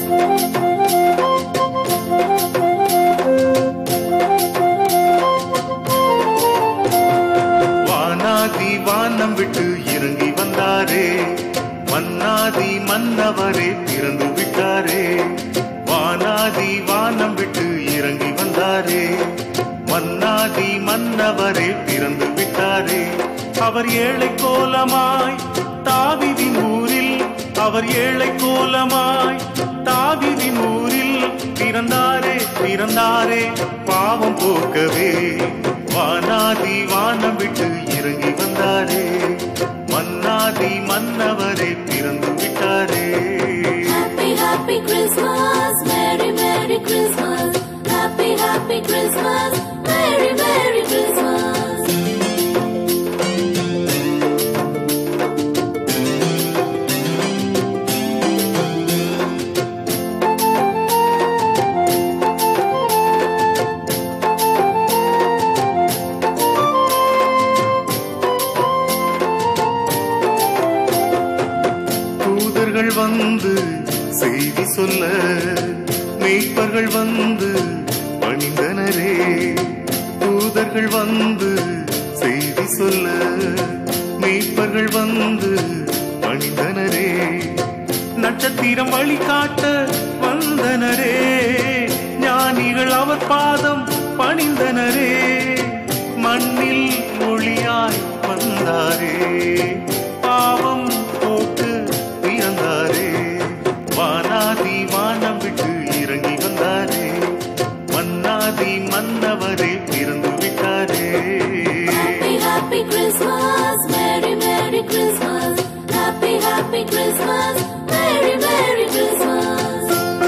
வானாதி வானம் விட்டு இறங்கி வந்தாரே, மன்னாதி மன்னவரே பிறந்து விட்டாரே. வானாதி வானம் விட்டு இறங்கி வந்தாரே, மன்னாதி மன்னவரே பிறந்து விட்டாரே. அவர் ஏழை கோலமாய் தாவீதின் ஊரில், அவர் ஏழை கோலமாய் தாவீதின் ஊரில் பிறந்தாரே பிறந்தாரே பாவம் போக்கவே. வானாதி வானம் விட்டு இறங்கி வந்தாரே, மன்னாதி மன்னவரே பிறந்து விட்டாரே. Happy happy Christmas, Merry Merry Christmas. Happy happy Christmas, Merry Merry Christmas. தூதர்கள் வந்து செய்தி சொல்ல, மேய்ப்பர்கள் வந்து பணிந்தனரே. தூதர்கள் வந்து செய்தி சொல்ல, மேய்ப்பர்கள் வந்து பணிந்தனரே. நட்சத்திரம் வழிகாட்ட வந்தனரே, ஞானிகள் அவர் பாதம் பணிந்தனரே. மண்ணில் ஒளியாய் வந்தாரே, பாவம் போக்கு Christmas, Merry, Merry Christmas. Happy, Happy Christmas, Merry, Merry Christmas.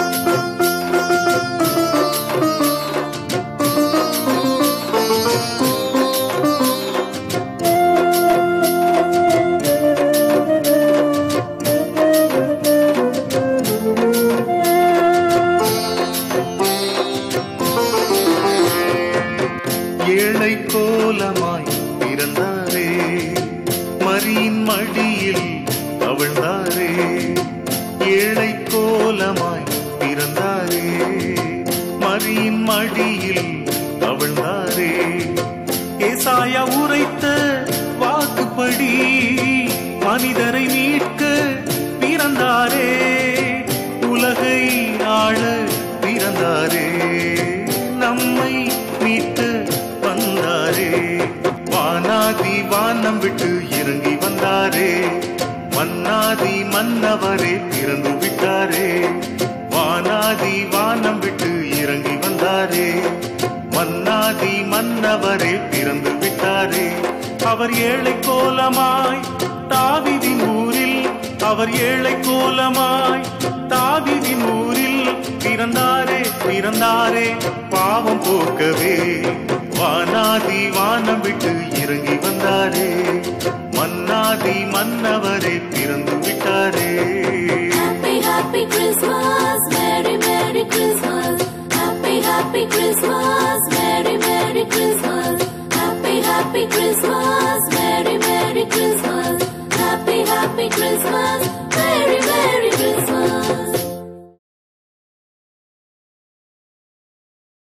ஏழை கோலமாய் பிறந்தாரே, மரியின் மடியில் தவழ்ந்தாரே. ஏழை கோலமாய் பிறந்தாரே, மரியின் மடியில் தவழ்ந்தாரே. ஏசாயா உரைத்த வாக்குப்படி மனிதரை மீட்க பிறந்தாரே, உலகை ஆள பிறந்தாரே, நம்மை மீட்டு வந்தாரே. வானாதி வானம் விட்டு இறங்கி வந்தாரே, மன்னாதி மன்னவரே பிறந்து விட்டாரே. வானாதி வானம் விட்டு இறங்கி வந்தாரே, மன்னாதி மன்னவரே பிறந்து விட்டாரே. அவர் ஏழை கோலமாய் தாவீதின் ஊரில், அவர் ஏழை கோலமாய் தாவீதின் ஊரில் பிறந்தாரே, பிறந்தாரே பாவம் போக்கவே. வானாதி வானம் விட்டு இறங்கி வந்தாரே, மன்னாதி மன்னவரே பிறந்து விட்டாரே. Happy, Happy Christmas, Merry, Merry Christmas. Happy, Happy Christmas, Merry, Merry Christmas. Happy, Happy Christmas, Merry, Merry Christmas. Happy, Happy Christmas,